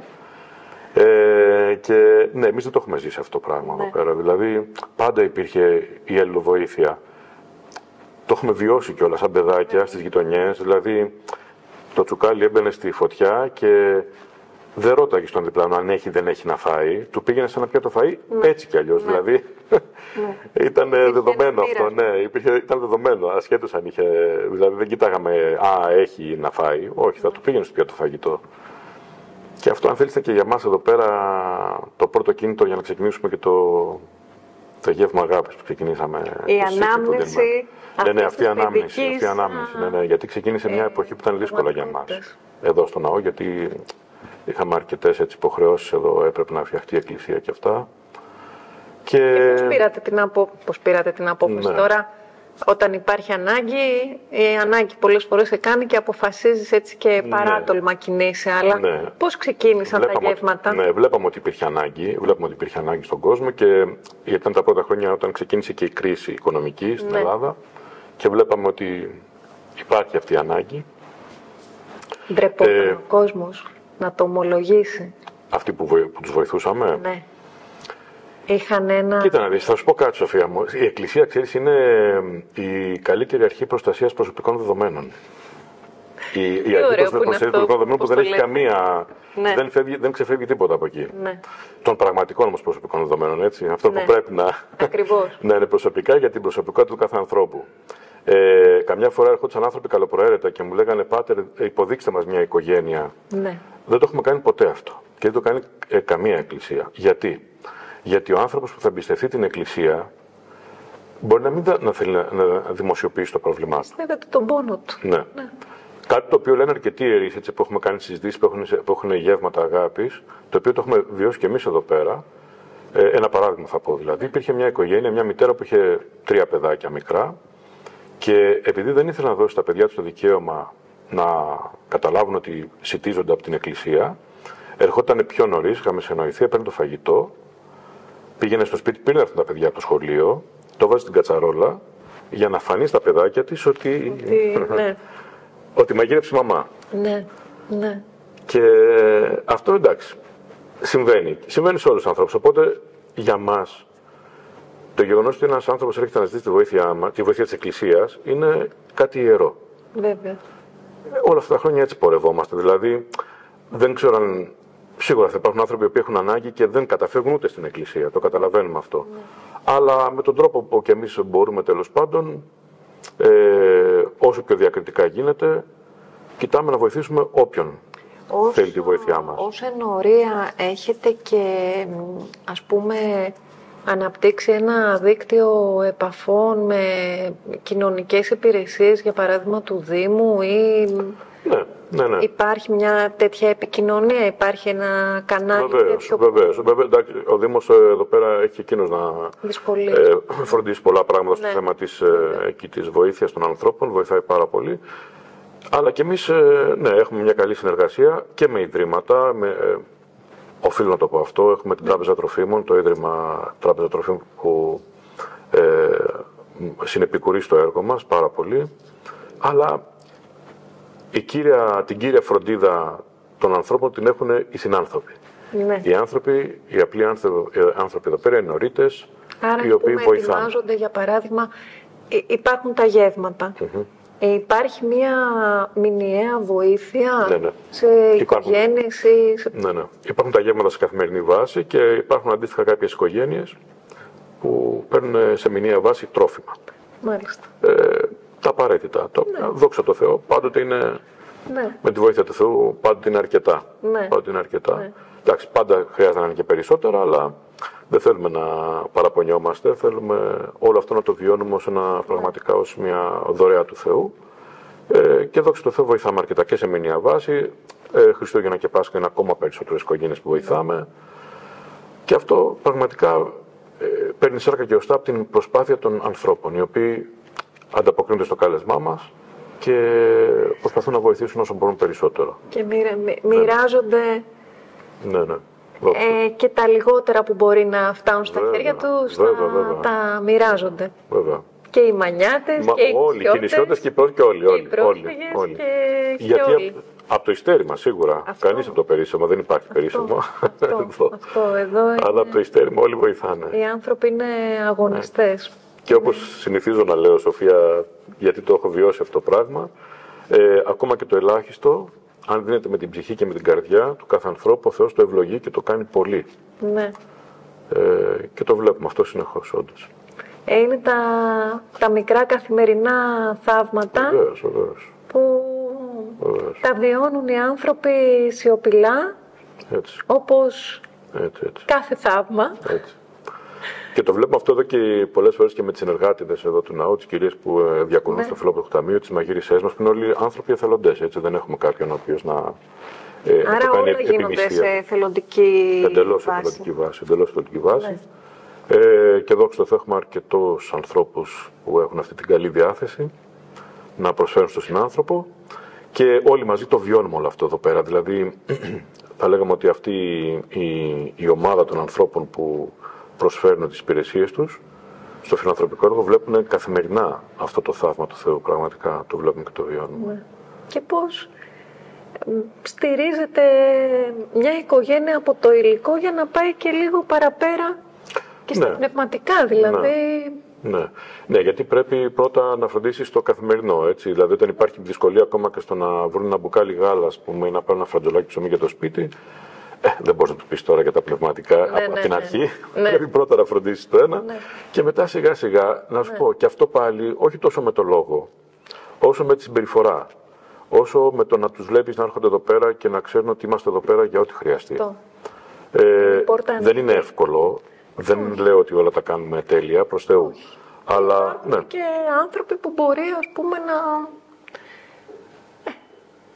Ε, και ναι, εμείς δεν το έχουμε ζήσει αυτό το πράγμα ναι. εδώ πέρα. Δηλαδή, πάντα υπήρχε η αλληλοβοήθεια. Το έχουμε βιώσει κιόλας σαν παιδάκια ναι. στις γειτονιές. Δηλαδή, το τσουκάλι έμπαινε στη φωτιά και δεν ρώταγε στον διπλανό αν έχει δεν έχει να φάει. Του πήγαινε σε ένα πιάτο φαΐ ναι. έτσι κι αλλιώς. Ναι. Δηλαδή, ναι. ήταν υπήρχε δεδομένο αυτό. Ναι, υπήρχε, ήταν δεδομένο. Ασχέτως αν είχε. Δηλαδή, δεν κοιτάγαμε, α, έχει να φάει. Όχι, θα ναι. του πήγαινε στο πιάτο φαγητό. Και αυτό, αν θέλετε, και για μας εδώ πέρα το πρώτο κίνητο για να ξεκινήσουμε και το, το γεύμα αγάπης που ξεκινήσαμε. Η ανάμνηση. Ναι, ναι, αυτή η ανάμνηση. Αυτή η ανάμνηση ναι, ναι, γιατί ξεκίνησε ε, μια εποχή που ήταν δύσκολα για μας. Εδώ στο ναό, γιατί είχαμε αρκετές υποχρεώσεις εδώ, έπρεπε να φτιαχτεί η εκκλησία και αυτά. Και, και πώς πήρατε την, απο... πώς πήρατε την απόφαση ναι. τώρα, όταν υπάρχει ανάγκη, η ανάγκη πολλές φορές σε κάνει και αποφασίζεις έτσι και παράτολμα ναι. κινείσαι, αλλά ναι. πώς ξεκίνησαν βλέπαμε τα γεύματα. Ότι, ναι, βλέπαμε ότι υπήρχε ανάγκη, βλέπαμε ότι υπήρχε ανάγκη στον κόσμο και ήταν τα πρώτα χρόνια όταν ξεκίνησε και η κρίση οικονομική στην ναι. Ελλάδα και βλέπαμε ότι υπάρχει αυτή η ανάγκη. Ντρεπόταν ε, ο κόσμος να το ομολογήσει. Αυτοί που, βοη, που τους βοηθούσαμε. Ναι. Είχαν ένα... Κοίτα να δεις, θα σου πω κάτι, Σοφία μου. Η Εκκλησία, ξέρεις, είναι η καλύτερη αρχή προστασίας προσωπικών δεδομένων. Η, η αρχή προστασίας προσωπικών δεδομένων που δεν έχει καμία... Ναι. Δεν, φεύγει, δεν ξεφεύγει τίποτα από εκεί. Ναι. Των πραγματικών όμως προσωπικών δεδομένων, έτσι. Αυτό ναι. που πρέπει να, να είναι προσωπικά για την προσωπικότητα του κάθε ανθρώπου. Ε, καμιά φορά έρχονταν άνθρωποι καλοπροαίρετα και μου λέγανε «Πάτερ, υποδείξτε μας μια οικογένεια». Ναι. Δεν το έχουμε κάνει ποτέ αυτό. Και δεν το κάνει ε, καμία εκκλησία. Γιατί? Γιατί ο άνθρωπος που θα εμπιστευτεί την εκκλησία μπορεί να μην να θέλει να, να δημοσιοποιήσει το πρόβλημά του. Πιστεύετε τον πόνο του. Ναι. ναι. Κάτι το οποίο λένε αρκετοί ιερείς, έτσι, που έχουμε κάνει συζητήσεις, που έχουν, που έχουν γεύματα αγάπης, το οποίο το έχουμε βιώσει και εμείς εδώ πέρα. Ε, ένα παράδειγμα θα πω δηλαδή. Υπήρχε μια οικογένεια, μια μητέρα που είχε τρία παιδάκια μικρά και επειδή δεν ήθελε να δώσει στα παιδιά του το δικαίωμα να καταλάβουν ότι σιτίζονται από την εκκλησία, ερχόταν πιο νωρίς, είχαμε συνοηθεί, έπαιρνε το φαγητό, πήγαινε στο σπίτι, πήρε αυτά τα παιδιά από το σχολείο, το βάζει στην κατσαρόλα για να φανεί στα παιδάκια της ότι, ότι, ναι. ότι μαγείρεψε η μαμά. Ναι, ναι. Και αυτό εντάξει, συμβαίνει. Συμβαίνει σε όλους τους ανθρώπους. Οπότε για μας το γεγονός ότι ένας άνθρωπος έρχεται να ζητήσει τη βοήθεια, τη βοήθεια της Εκκλησίας είναι κάτι ιερό. Βέβαια. Όλα αυτά τα χρόνια έτσι πορευόμαστε. Δηλαδή δεν ξέρω αν. Σίγουρα θα υπάρχουν άνθρωποι που έχουν ανάγκη και δεν καταφεύγουν ούτε στην Εκκλησία. Το καταλαβαίνουμε αυτό. Ναι. Αλλά με τον τρόπο που και εμείς μπορούμε τέλος πάντων, ε, όσο πιο διακριτικά γίνεται, κοιτάμε να βοηθήσουμε όποιον όσο, θέλει τη βοήθειά μας. Ως ενορία έχετε και ας πούμε αναπτύξει ένα δίκτυο επαφών με κοινωνικές υπηρεσίες, για παράδειγμα του Δήμου ή... Ναι, ναι, ναι. Υπάρχει μια τέτοια επικοινωνία, υπάρχει ένα κανάλι βεβαίως, τέτοιο... Βεβαίως, βεβαίως. Ο Δήμος εδώ πέρα έχει εκείνος να ε, φροντίσει πολλά πράγματα στο ναι. θέμα της, ε, εκεί, της βοήθειας των ανθρώπων, βοηθάει πάρα πολύ. Αλλά και εμείς ε, ναι, έχουμε μια καλή συνεργασία και με ιδρύματα, με, ε, οφείλω να το πω αυτό, έχουμε την Τράπεζα Τροφίμων, το Ίδρυμα Τράπεζα Τροφίμων που ε, συνεπικουρεί στο έργο μας πάρα πολύ. Αλλά η κύρια, την κύρια φροντίδα των ανθρώπων την έχουν οι συνάνθρωποι. Ναι. Οι άνθρωποι, οι απλοί άνθρωποι, άνθρωποι εδώ πέρα, οι νωρίτες, άρα, οι οποίοι βοηθάνε. Άρα, ετοιμάζονται, για παράδειγμα, υπάρχουν τα γεύματα. Mm-hmm. Ε, υπάρχει μια μηνιαία βοήθεια ναι, ναι. σε οικογένειες ή... Σε... Ναι, ναι. Υπάρχουν τα γεύματα σε καθημερινή βάση και υπάρχουν αντίστοιχα κάποιες οικογένειες που παίρνουν σε μηνιαία βάση τρόφιμα. Μάλιστα. Ε, τα απαραίτητα. Το, ναι. Δόξα τω Θεώ, πάντοτε είναι, ναι. με τη βοήθεια του Θεού, πάντοτε είναι αρκετά. Ναι. Πάντοτε είναι αρκετά. Ναι. Εντάξει, πάντα χρειάζεται να είναι και περισσότερα, αλλά δεν θέλουμε να παραπονιόμαστε. Θέλουμε όλο αυτό να το βιώνουμε ως ένα, πραγματικά ως μια δωρεά του Θεού. Ε, και δόξα τω Θεώ, βοηθάμε αρκετά και σε μηνιαία βάση. Ε, Χριστούγεννα και Πάσχα είναι ακόμα περισσότερες οικογένειες που βοηθάμε. Και αυτό πραγματικά ε, παίρνει σάρκα και οστά από την προσπάθεια των ανθρώπων, οι οποίοι ανταποκρίνονται στο κάλεσμά μας και προσπαθούν να βοηθήσουν όσο μπορούν περισσότερο. Και μοιρα, μοιράζονται ναι, ναι. Ε, και τα λιγότερα που μπορεί να φτάνουν στα βέβαια, χέρια τους, βέβαια, τα, βέβαια. τα μοιράζονται. Βέβαια. Και οι μανιάτες Μα, και οι όλοι, νησιώτες και οι πρόσφυγες και όλοι. όλοι, και όλοι, όλοι. Και, γιατί και όλοι. Από, από το ιστέρημα σίγουρα, αυτό. Κανείς από το περίσσεμο, δεν υπάρχει περίσσεμο. Αυτό, αυτό, αυτό εδώ είναι... Αλλά από το ιστέρημα όλοι βοηθάνε. Οι άνθρωποι είναι αγωνιστές. Ναι. Και όπως ναι. συνηθίζω να λέω, Σοφία, γιατί το έχω βιώσει αυτό το πράγμα, ε, ακόμα και το ελάχιστο, αν δίνεται με την ψυχή και με την καρδιά του κάθε ανθρώπου, ο Θεός το ευλογεί και το κάνει πολύ. Ναι. Ε, και το βλέπουμε αυτό συνεχώς, όντως. Ε, είναι τα, τα μικρά καθημερινά θαύματα βεβαίως, βεβαίως. που βεβαίως. τα βιώνουν οι άνθρωποι σιωπηλά, έτσι. όπως έτσι, έτσι. κάθε θαύμα. Έτσι. Και το βλέπουμε αυτό εδώ και πολλές φορές και με τις συνεργάτηδες εδώ του ναού, τις κυρίες που διακονούν ναι. στο Φιλόπλοκο Ταμείο, τις μαγείρισές μας, που είναι όλοι άνθρωποι εθελοντές, έτσι, δεν έχουμε κάποιον ο οποίος να ε, άρα το κάνει όλα γίνονται σε εθελοντική εντελώς βάση. Εθελοντική βάση. Εντελώς εθελοντική βάση. Ναι. Ε, και δόξα τω Θεώ έχουμε αρκετούς ανθρώπους που έχουν αυτή την καλή διάθεση να προσφέρουν στον συνάνθρωπο και όλοι μαζί το βιώνουμε όλο αυτό εδώ πέρα. Δηλαδή, θα λέγαμε ότι αυτή η, η ομάδα των ανθρώπων που προσφέρουν τις υπηρεσίες τους στο φιλανθρωπικό έργο βλέπουν καθημερινά αυτό το θαύμα του Θεού. Πραγματικά το βλέπουμε και το βιώνουμε. Ναι. Και πώς στηρίζεται μια οικογένεια από το υλικό για να πάει και λίγο παραπέρα και στα ναι. πνευματικά δηλαδή. Ναι. Ναι. ναι, γιατί πρέπει πρώτα να φροντίσεις το καθημερινό. Έτσι. Δηλαδή, όταν υπάρχει δυσκολία ακόμα και στο να βρουν ένα μπουκάλι γάλα, ας πούμε, ή να πάρουν ένα φραντζολάκι ψωμί για το σπίτι, Ε, δεν μπορείς να του πεις τώρα για τα πνευματικά ναι, από ναι, την ναι. αρχή. Ναι. Πρέπει πρώτα να φροντίσεις το ένα ναι. και μετά σιγά σιγά να σου ναι. πω και αυτό πάλι όχι τόσο με το λόγο, όσο με τη συμπεριφορά. Όσο με το να τους βλέπεις να έρχονται εδώ πέρα και να ξέρουν ότι είμαστε εδώ πέρα για ό,τι χρειαστεί. Ε, δεν είναι εύκολο. Δεν όχι. λέω ότι όλα τα κάνουμε τέλεια προς Θεού. Όχι. Αλλά ναι. Και άνθρωποι που μπορεί ας πούμε να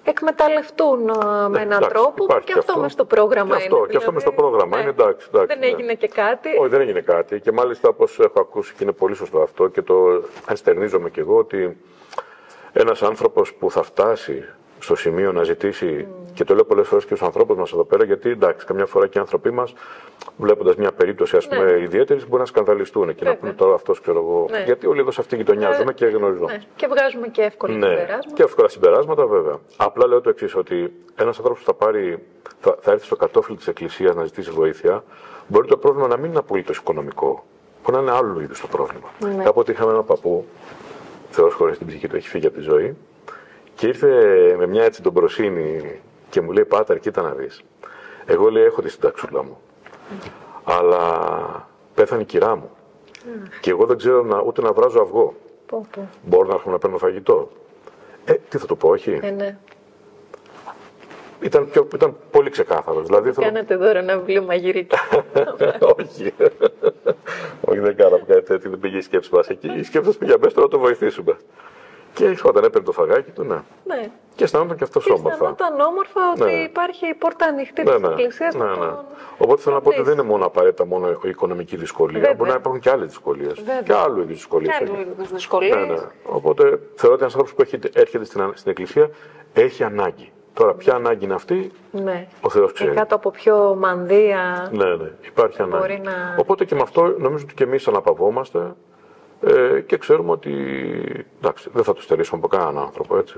εκμεταλλευτούν ναι, με έναν εντάξει, τρόπο και, και αυτό μες στο πρόγραμμα και αυτό, είναι. Και αυτό μες στο πρόγραμμα ναι. είναι, εντάξει, εντάξει. Δεν έγινε ναι. και κάτι. Όχι, δεν έγινε κάτι και μάλιστα όπως έχω ακούσει και είναι πολύ σωστό αυτό και το ενστερνίζομαι κι εγώ ότι ένας άνθρωπος που θα φτάσει στο σημείο να ζητήσει, mm. και το λέω πολλές φορές και στους ανθρώπους μας εδώ πέρα, γιατί εντάξει, καμιά φορά και οι άνθρωποι μας, βλέποντας μια περίπτωση ας πούμε, ναι. ιδιαίτερη, μπορεί να σκανδαλιστούν και Βέβαια. να πούνε τώρα αυτός ξέρω εγώ. Ναι. Γιατί όλοι εδώ σε αυτήν γειτονιάζουμε ε, και γνωριζόμαστε. Ναι. Και βγάζουμε και εύκολα ναι. συμπεράσματα. Και εύκολα συμπεράσματα, βέβαια. Απλά λέω το εξής, ότι ένας άνθρωπος που θα, πάρει, θα, θα έρθει στο κατόφλι της Εκκλησίας να ζητήσει βοήθεια, μπορεί το πρόβλημα να μην είναι απολύτως οικονομικό. Μπορεί να είναι άλλου είδους το πρόβλημα. Ναι. Κάποτε είχαμε έναν παππού, Θεός χωρίς την ψυχή του, έχει φύγει από τη ζωή. Και ήρθε με μια έτσι τον προσύνη και μου λέει «Πάτερ, κοίτα να δεις. Εγώ λέει έχω τη συνταξούλα μου, mm. αλλά πέθανε η κυρά μου mm. και εγώ δεν ξέρω να, ούτε να βράζω αυγό. Πω, πω. Μπορώ να έρχομαι να παίρνω φαγητό». Ε, τι θα του πω, όχι. Ε, ναι. Ήταν, πιο, ήταν πολύ ξεκάθαρο. Δηλαδή, Κάνατε θέλω... δώρο ένα βιβλίο μαγειρική. Όχι. Όχι, δεν κάναμε κάτι τέτοιο, δεν πήγε η σκέψη μας εκεί. Η σκέψη μας πήγε μπες, τώρα το βοηθήσουμε. Και όταν έπαιρνε το φαγάκι του, ναι. ναι. Και αισθανόταν και αυτό όμορφα. Αισθανόταν όμορφα ότι ναι. υπάρχει η πόρτα ανοιχτή ναι, της ναι. Εκκλησίας. Ναι, ναι. Τον... Οπότε θέλω να πω ότι δεν είναι μόνο απαραίτητα μόνο η οικονομική δυσκολία. Βέβαια. Μπορεί να υπάρχουν και άλλες δυσκολίες. Και άλλου είδους δυσκολίες. Και άλλου είδους δυσκολίες. Ναι, ναι. Οπότε θεωρώ ότι ένας άνθρωπος που έρχεται στην, στην Εκκλησία έχει ανάγκη. Τώρα, ποια ανάγκη είναι αυτή, ναι. ο Θεός ξέρει. Και κάτω από πιο μανδύα. Ναι, ναι, υπάρχει ανάγκη. Να... Οπότε και με αυτό νομίζω ότι και εμείς αναπαυόμαστε. Ε, και ξέρουμε ότι εντάξει, δεν θα το στερήσουμε από κανέναν άνθρωπο, έτσι.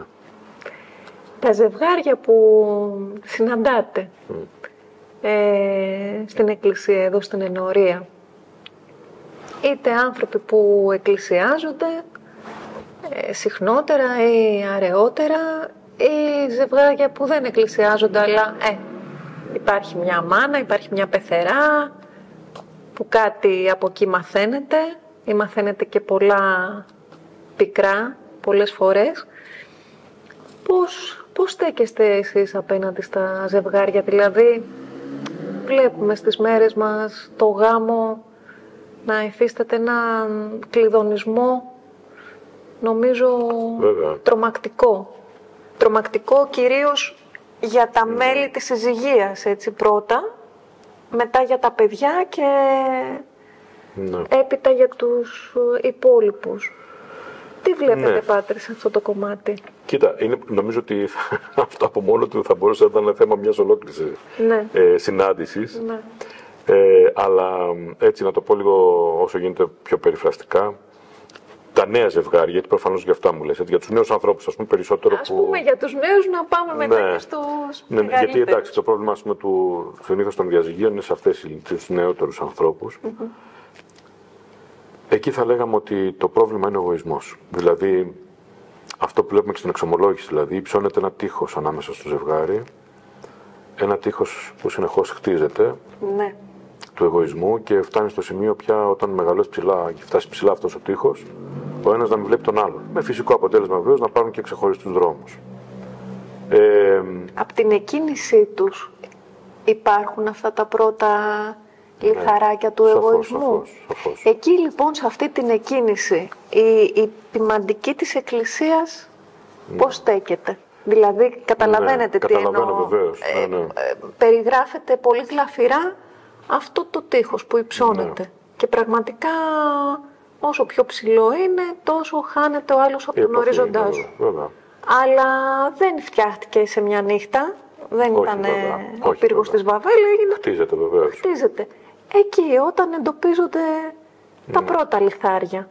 Τα ζευγάρια που συναντάτε mm. ε, στην Εκκλησία, εδώ στην Ενορία, είτε άνθρωποι που εκκλησιάζονται ε, συχνότερα ή αραιότερα, ή ζευγάρια που δεν εκκλησιάζονται, αλλά ε, υπάρχει μια μάνα, υπάρχει μια πεθερά, που κάτι από εκεί μαθαίνετε, ή μαθαίνετε και πολλά πικρά, πολλές φορές. Πώς, πώς στέκεστε εσείς απέναντι στα ζευγάρια, δηλαδή βλέπουμε στις μέρες μας το γάμο να υφίσταται έναν κλειδονισμό, νομίζω Βέβαια. τρομακτικό. Τρομακτικό κυρίως για τα mm. μέλη της συζυγείας, έτσι πρώτα, μετά για τα παιδιά και... Ναι. έπειτα για τους υπόλοιπους. Τι βλέπετε, ναι. Πάτερ, σε αυτό το κομμάτι? Κοίτα, είναι, νομίζω ότι αυτό από μόνο του θα μπορούσε να ήταν θέμα μιας ολόκληρης ναι. ε, συνάντησης. Ναι. Ε, αλλά έτσι να το πω λίγο όσο γίνεται πιο περιφραστικά. Τα νέα ζευγάρια, γιατί προφανώς για αυτά μου λες, έτσι, για τους νέους ανθρώπους, ας πούμε, περισσότερο ας που... πούμε για τους νέους να πάμε μετά ναι. και στους ναι, γιατί εντάξει, το πρόβλημα ας πούμε, του συνήθως των διαζυγίων είναι σε αυτές τους νεότερους ανθρώπους. Mm-hmm. Εκεί θα λέγαμε ότι το πρόβλημα είναι ο εγωισμός. Δηλαδή, αυτό που βλέπουμε και στην εξομολόγηση, δηλαδή, υψώνεται ένα τείχος ανάμεσα στο ζευγάρι, ένα τείχος που συνεχώς χτίζεται, ναι. του εγωισμού και φτάνει στο σημείο πια όταν μεγαλώσει ψηλά και φτάσει ψηλά αυτός ο τείχος, ο ένας να μην βλέπει τον άλλον. Με φυσικό αποτέλεσμα βεβαίως να πάρουν και ξεχωριστούς δρόμους. Ε, Από την εκκίνησή τους υπάρχουν αυτά τα πρώτα λιθαράκια ναι, του σαφώς, εγωισμού. Σαφώς, σαφώς. Εκεί λοιπόν σε αυτή την εκκίνηση η, η ποιμαντική της Εκκλησίας ναι. πώς στέκεται? Δηλαδή καταλαβαίνετε ναι, τι εννοώ. Βεβαίως, ναι, ναι. Ε, ε, περιγράφεται πολύ γλαφυρά αυτό το τείχος που υψώνεται. Ναι. Και πραγματικά όσο πιο ψηλό είναι, τόσο χάνεται ο άλλος από τον ορίζοντά σου. Αλλά δεν φτιάχτηκε σε μια νύχτα. Δεν όχι, ήταν βέβαια. ο όχι, πύργος βέβαια. της Βαβέλ. Έγινε... Χτίζεται βεβαίως. Χτίζεται. Εκεί όταν εντοπίζονται mm. τα πρώτα λιθάρια.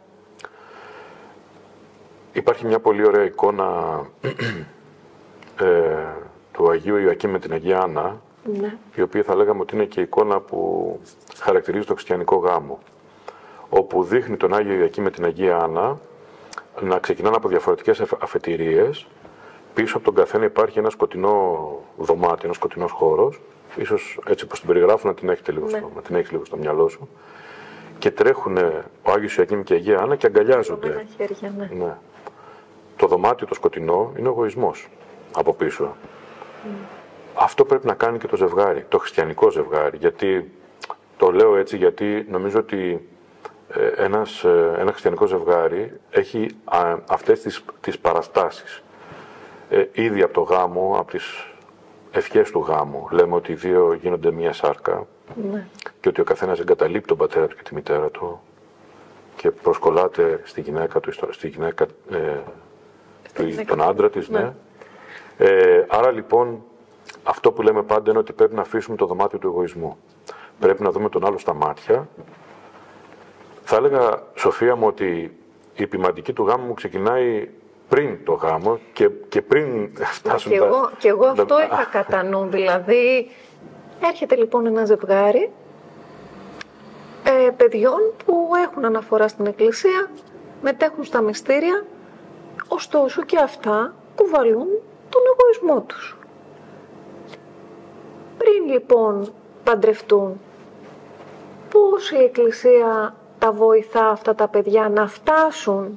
Υπάρχει μια πολύ ωραία εικόνα ε, του Αγίου Ιωακήμ με την Αγία Άννα, ναι. η οποία θα λέγαμε ότι είναι και η εικόνα που χαρακτηρίζει το χριστιανικό γάμο, όπου δείχνει τον Άγιο Ιωακήμ με την Αγία Άννα να ξεκινάνε από διαφορετικές αφετηρίες. Πίσω από τον καθένα υπάρχει ένα σκοτεινό δωμάτιο, ένα σκοτεινός χώρος. Ίσως έτσι όπως την περιγράφω να την έχετε λίγο, ναι. στο, να την έχεις λίγο στο μυαλό σου. Και τρέχουν ο Άγιος Ιωακήμ και η Αγία Άννα και αγκαλιάζονται. Χέρια, ναι. Ναι. Το δωμάτιο το σκοτεινό είναι ο εγωισμός από πίσω. Mm. Αυτό πρέπει να κάνει και το ζευγάρι, το χριστιανικό ζευγάρι. Γιατί το λέω έτσι γιατί νομίζω ότι ένας, ένα χριστιανικό ζευγάρι έχει α, αυτές τις, τις παραστάσεις. ε, ήδη από το γάμο, από τις ευχές του γάμου, λέμε ότι οι δύο γίνονται μία σάρκα ναι. και ότι ο καθένας εγκαταλείπει τον πατέρα του και τη μητέρα του και προσκολάται στη γυναίκα του, στη γυναίκα, ε, στη γυναίκα. τον άντρα της, ναι. ναι. Ε, άρα λοιπόν αυτό που λέμε πάντα είναι ότι πρέπει να αφήσουμε το δωμάτιο του εγωισμού. Πρέπει να δούμε τον άλλο στα μάτια. Θα έλεγα, Σοφία μου, ότι η ποιμαντική του γάμου μου ξεκινάει πριν το γάμο και, και πριν φτάσουν και τα... Εγώ, και εγώ αυτό τα... είχα κατά νου, δηλαδή έρχεται λοιπόν ένα ζευγάρι ε, παιδιών που έχουν αναφορά στην Εκκλησία, μετέχουν στα μυστήρια, ωστόσο και αυτά κουβαλούν τον εγωισμό τους. Πριν λοιπόν παντρευτούν, πώς η Εκκλησία τα βοηθά αυτά τα παιδιά να φτάσουν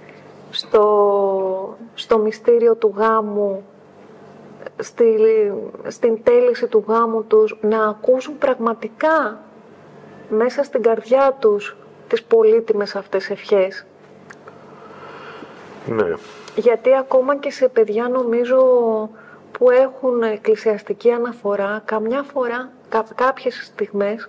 στο, στο μυστήριο του γάμου, στη, στην τέληση του γάμου τους, να ακούσουν πραγματικά μέσα στην καρδιά τους τις πολύτιμες αυτές ευχές. Ναι. Γιατί ακόμα και σε παιδιά νομίζω που έχουν εκκλησιαστική αναφορά, καμιά φορά, κά, κάποιες στιγμές,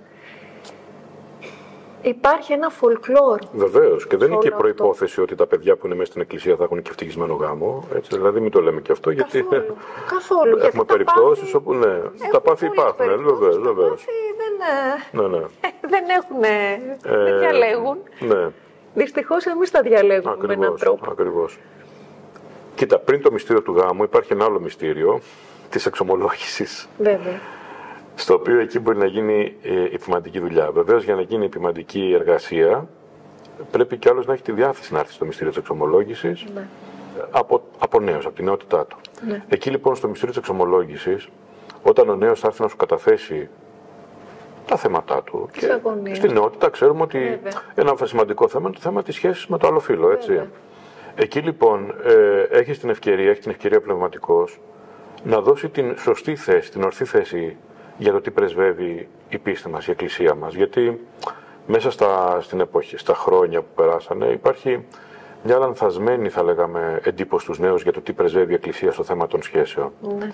υπάρχει ένα folklore. Βεβαίως. Και δεν είναι και προϋπόθεση ότι τα παιδιά που είναι μέσα στην εκκλησία θα έχουν και ευτυχισμένο γάμο. Έτσι, δηλαδή μην το λέμε και αυτό. Καθόλου. Γιατί Καθόλου. έχουμε γιατί περιπτώσεις όπου ναι, τα πάθη υπάρχουν. Βεβαίως, βεβαίως. Δεν, ναι, ναι. δεν έχουν, ε, δεν διαλέγουν. Ναι. Δυστυχώς εμείς τα διαλέγουμε Ακριβώς, με έναν τρόπο. Ακριβώς. Κοίτα, πριν το μυστήριο του γάμου υπάρχει ένα άλλο μυστήριο της εξομολόγησης. Βέβαια. Στο οποίο εκεί μπορεί να γίνει ε, η ποιμαντική δουλειά. Βεβαίως, για να γίνει η ποιμαντική εργασία, πρέπει κι άλλος να έχει τη διάθεση να έρθει στο μυστήριο της εξομολόγησης, ναι. από, από νέος, από την νεότητά του. Ναι. Εκεί λοιπόν στο μυστήριο της εξομολόγησης, όταν ο νέος θα έρθει να σου καταθέσει τα θέματα του, και στην νεότητα ξέρουμε ότι Βέβαια. ένα σημαντικό θέμα είναι το θέμα της σχέσης με το άλλο φύλο, έτσι. Βέβαια. Εκεί λοιπόν ε, έχει την ευκαιρία, έχει την ευκαιρία πνευματικός να δώσει την σωστή θέση, την ορθή θέση για το τι πρεσβεύει η πίστη μας, η Εκκλησία μας. Γιατί μέσα στα, στην εποχή, στα χρόνια που περάσανε υπάρχει μια λανθασμένη, θα λέγαμε, εντύπωση στους νέους για το τι πρεσβεύει η Εκκλησία στο θέμα των σχέσεων. Ναι.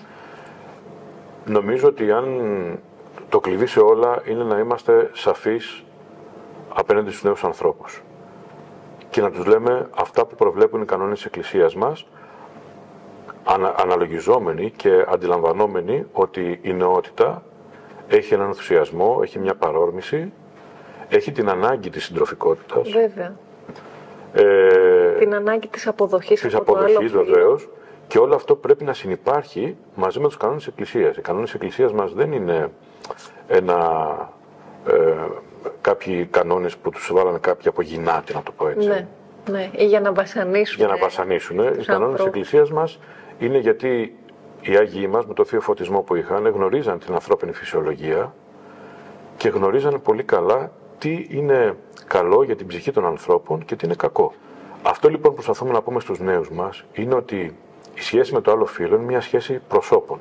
Νομίζω ότι αν το κλειδί σε όλα είναι να είμαστε σαφείς απέναντι στους νέους ανθρώπους και να τους λέμε αυτά που προβλέπουν οι κανόνες της Εκκλησίας μας, ανα, αναλογιζόμενοι και αντιλαμβανόμενοι ότι η νεότητα έχει έναν ενθουσιασμό, έχει μια παρόρμηση, έχει την ανάγκη της συντροφικότητας. Βέβαια. Ε, την ανάγκη της αποδοχής της από αποδοχής, το άλλο βεβαίως. Και όλο αυτό πρέπει να συνυπάρχει μαζί με τους κανόνες της Εκκλησίας. Οι κανόνες της Εκκλησίας μας δεν είναι ένα, ε, κάποιοι κανόνες που τους βάλανε κάποιοι από γυνάτι, να το πω έτσι. Ναι, ναι. Ή για να βασανίσουν. Για να βασανίσουν. Οι κανόνες της Εκκλησίας μας είναι γιατί οι Άγιοι μας με το Θείο Φωτισμό που είχαν γνωρίζαν την ανθρώπινη φυσιολογία και γνωρίζαν πολύ καλά τι είναι καλό για την ψυχή των ανθρώπων και τι είναι κακό. Αυτό λοιπόν που προσπαθούμε να πούμε στους νέους μας είναι ότι η σχέση με το άλλο φύλο είναι μια σχέση προσώπων.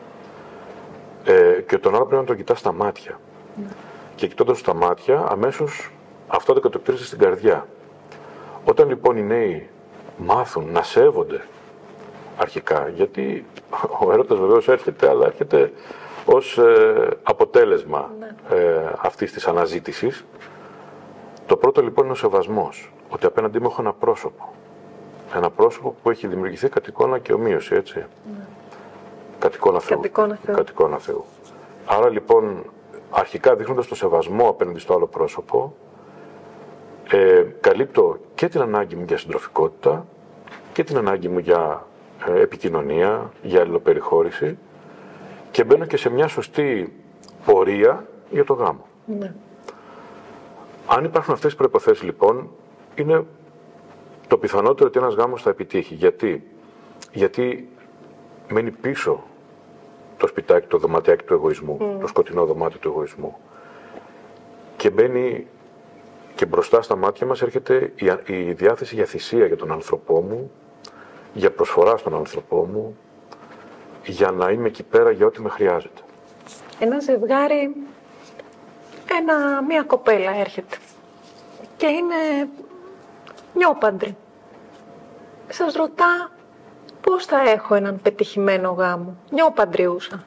Ε, και τον άλλο πρέπει να τον κοιτάς στα μάτια. Mm. Και κοιτώντας στα μάτια, αμέσως αυτό αντικατοπτρίζεται στην καρδιά. Όταν λοιπόν οι νέοι μάθουν να σέβονται αρχικά, γιατί ο έρωτας βεβαίως έρχεται, αλλά έρχεται ως ε, αποτέλεσμα mm. ε, αυτής της αναζήτησης. Το πρώτο λοιπόν είναι ο σεβασμός, ότι απέναντί μου έχω ένα πρόσωπο. Ένα πρόσωπο που έχει δημιουργηθεί κατ' εικόνα και ομοίωση, έτσι. Mm. Κατ' εικόνα Θεού. Κατ' εικόνα Θεού. Άρα λοιπόν, αρχικά δείχνοντας το σεβασμό απέναντι στο άλλο πρόσωπο, ε, καλύπτω και την ανάγκη μου για συντροφικότητα και την ανάγκη μου για ε, επικοινωνία, για αλληλοπεριχώρηση και μπαίνω και σε μια σωστή πορεία για το γάμο. Mm. Αν υπάρχουν αυτές οι προϋποθέσεις λοιπόν, είναι το πιθανότερο ότι ένας γάμος θα επιτύχει. Γιατί, Γιατί μένει πίσω το σπιτάκι, το δωματιάκι του εγωισμού, mm. το σκοτεινό δωμάτιο του εγωισμού. Και μπαίνει και μπροστά στα μάτια μας έρχεται η, η διάθεση για θυσία για τον άνθρωπό μου, για προσφορά στον άνθρωπό μου, για να είμαι εκεί πέρα για ό,τι με χρειάζεται. Ένα ζευγάρι, ένα, μία κοπέλα έρχεται και είναι νιόπαντρη. Σας ρωτά πώς θα έχω έναν πετυχημένο γάμο. Νιώ παντριούσα.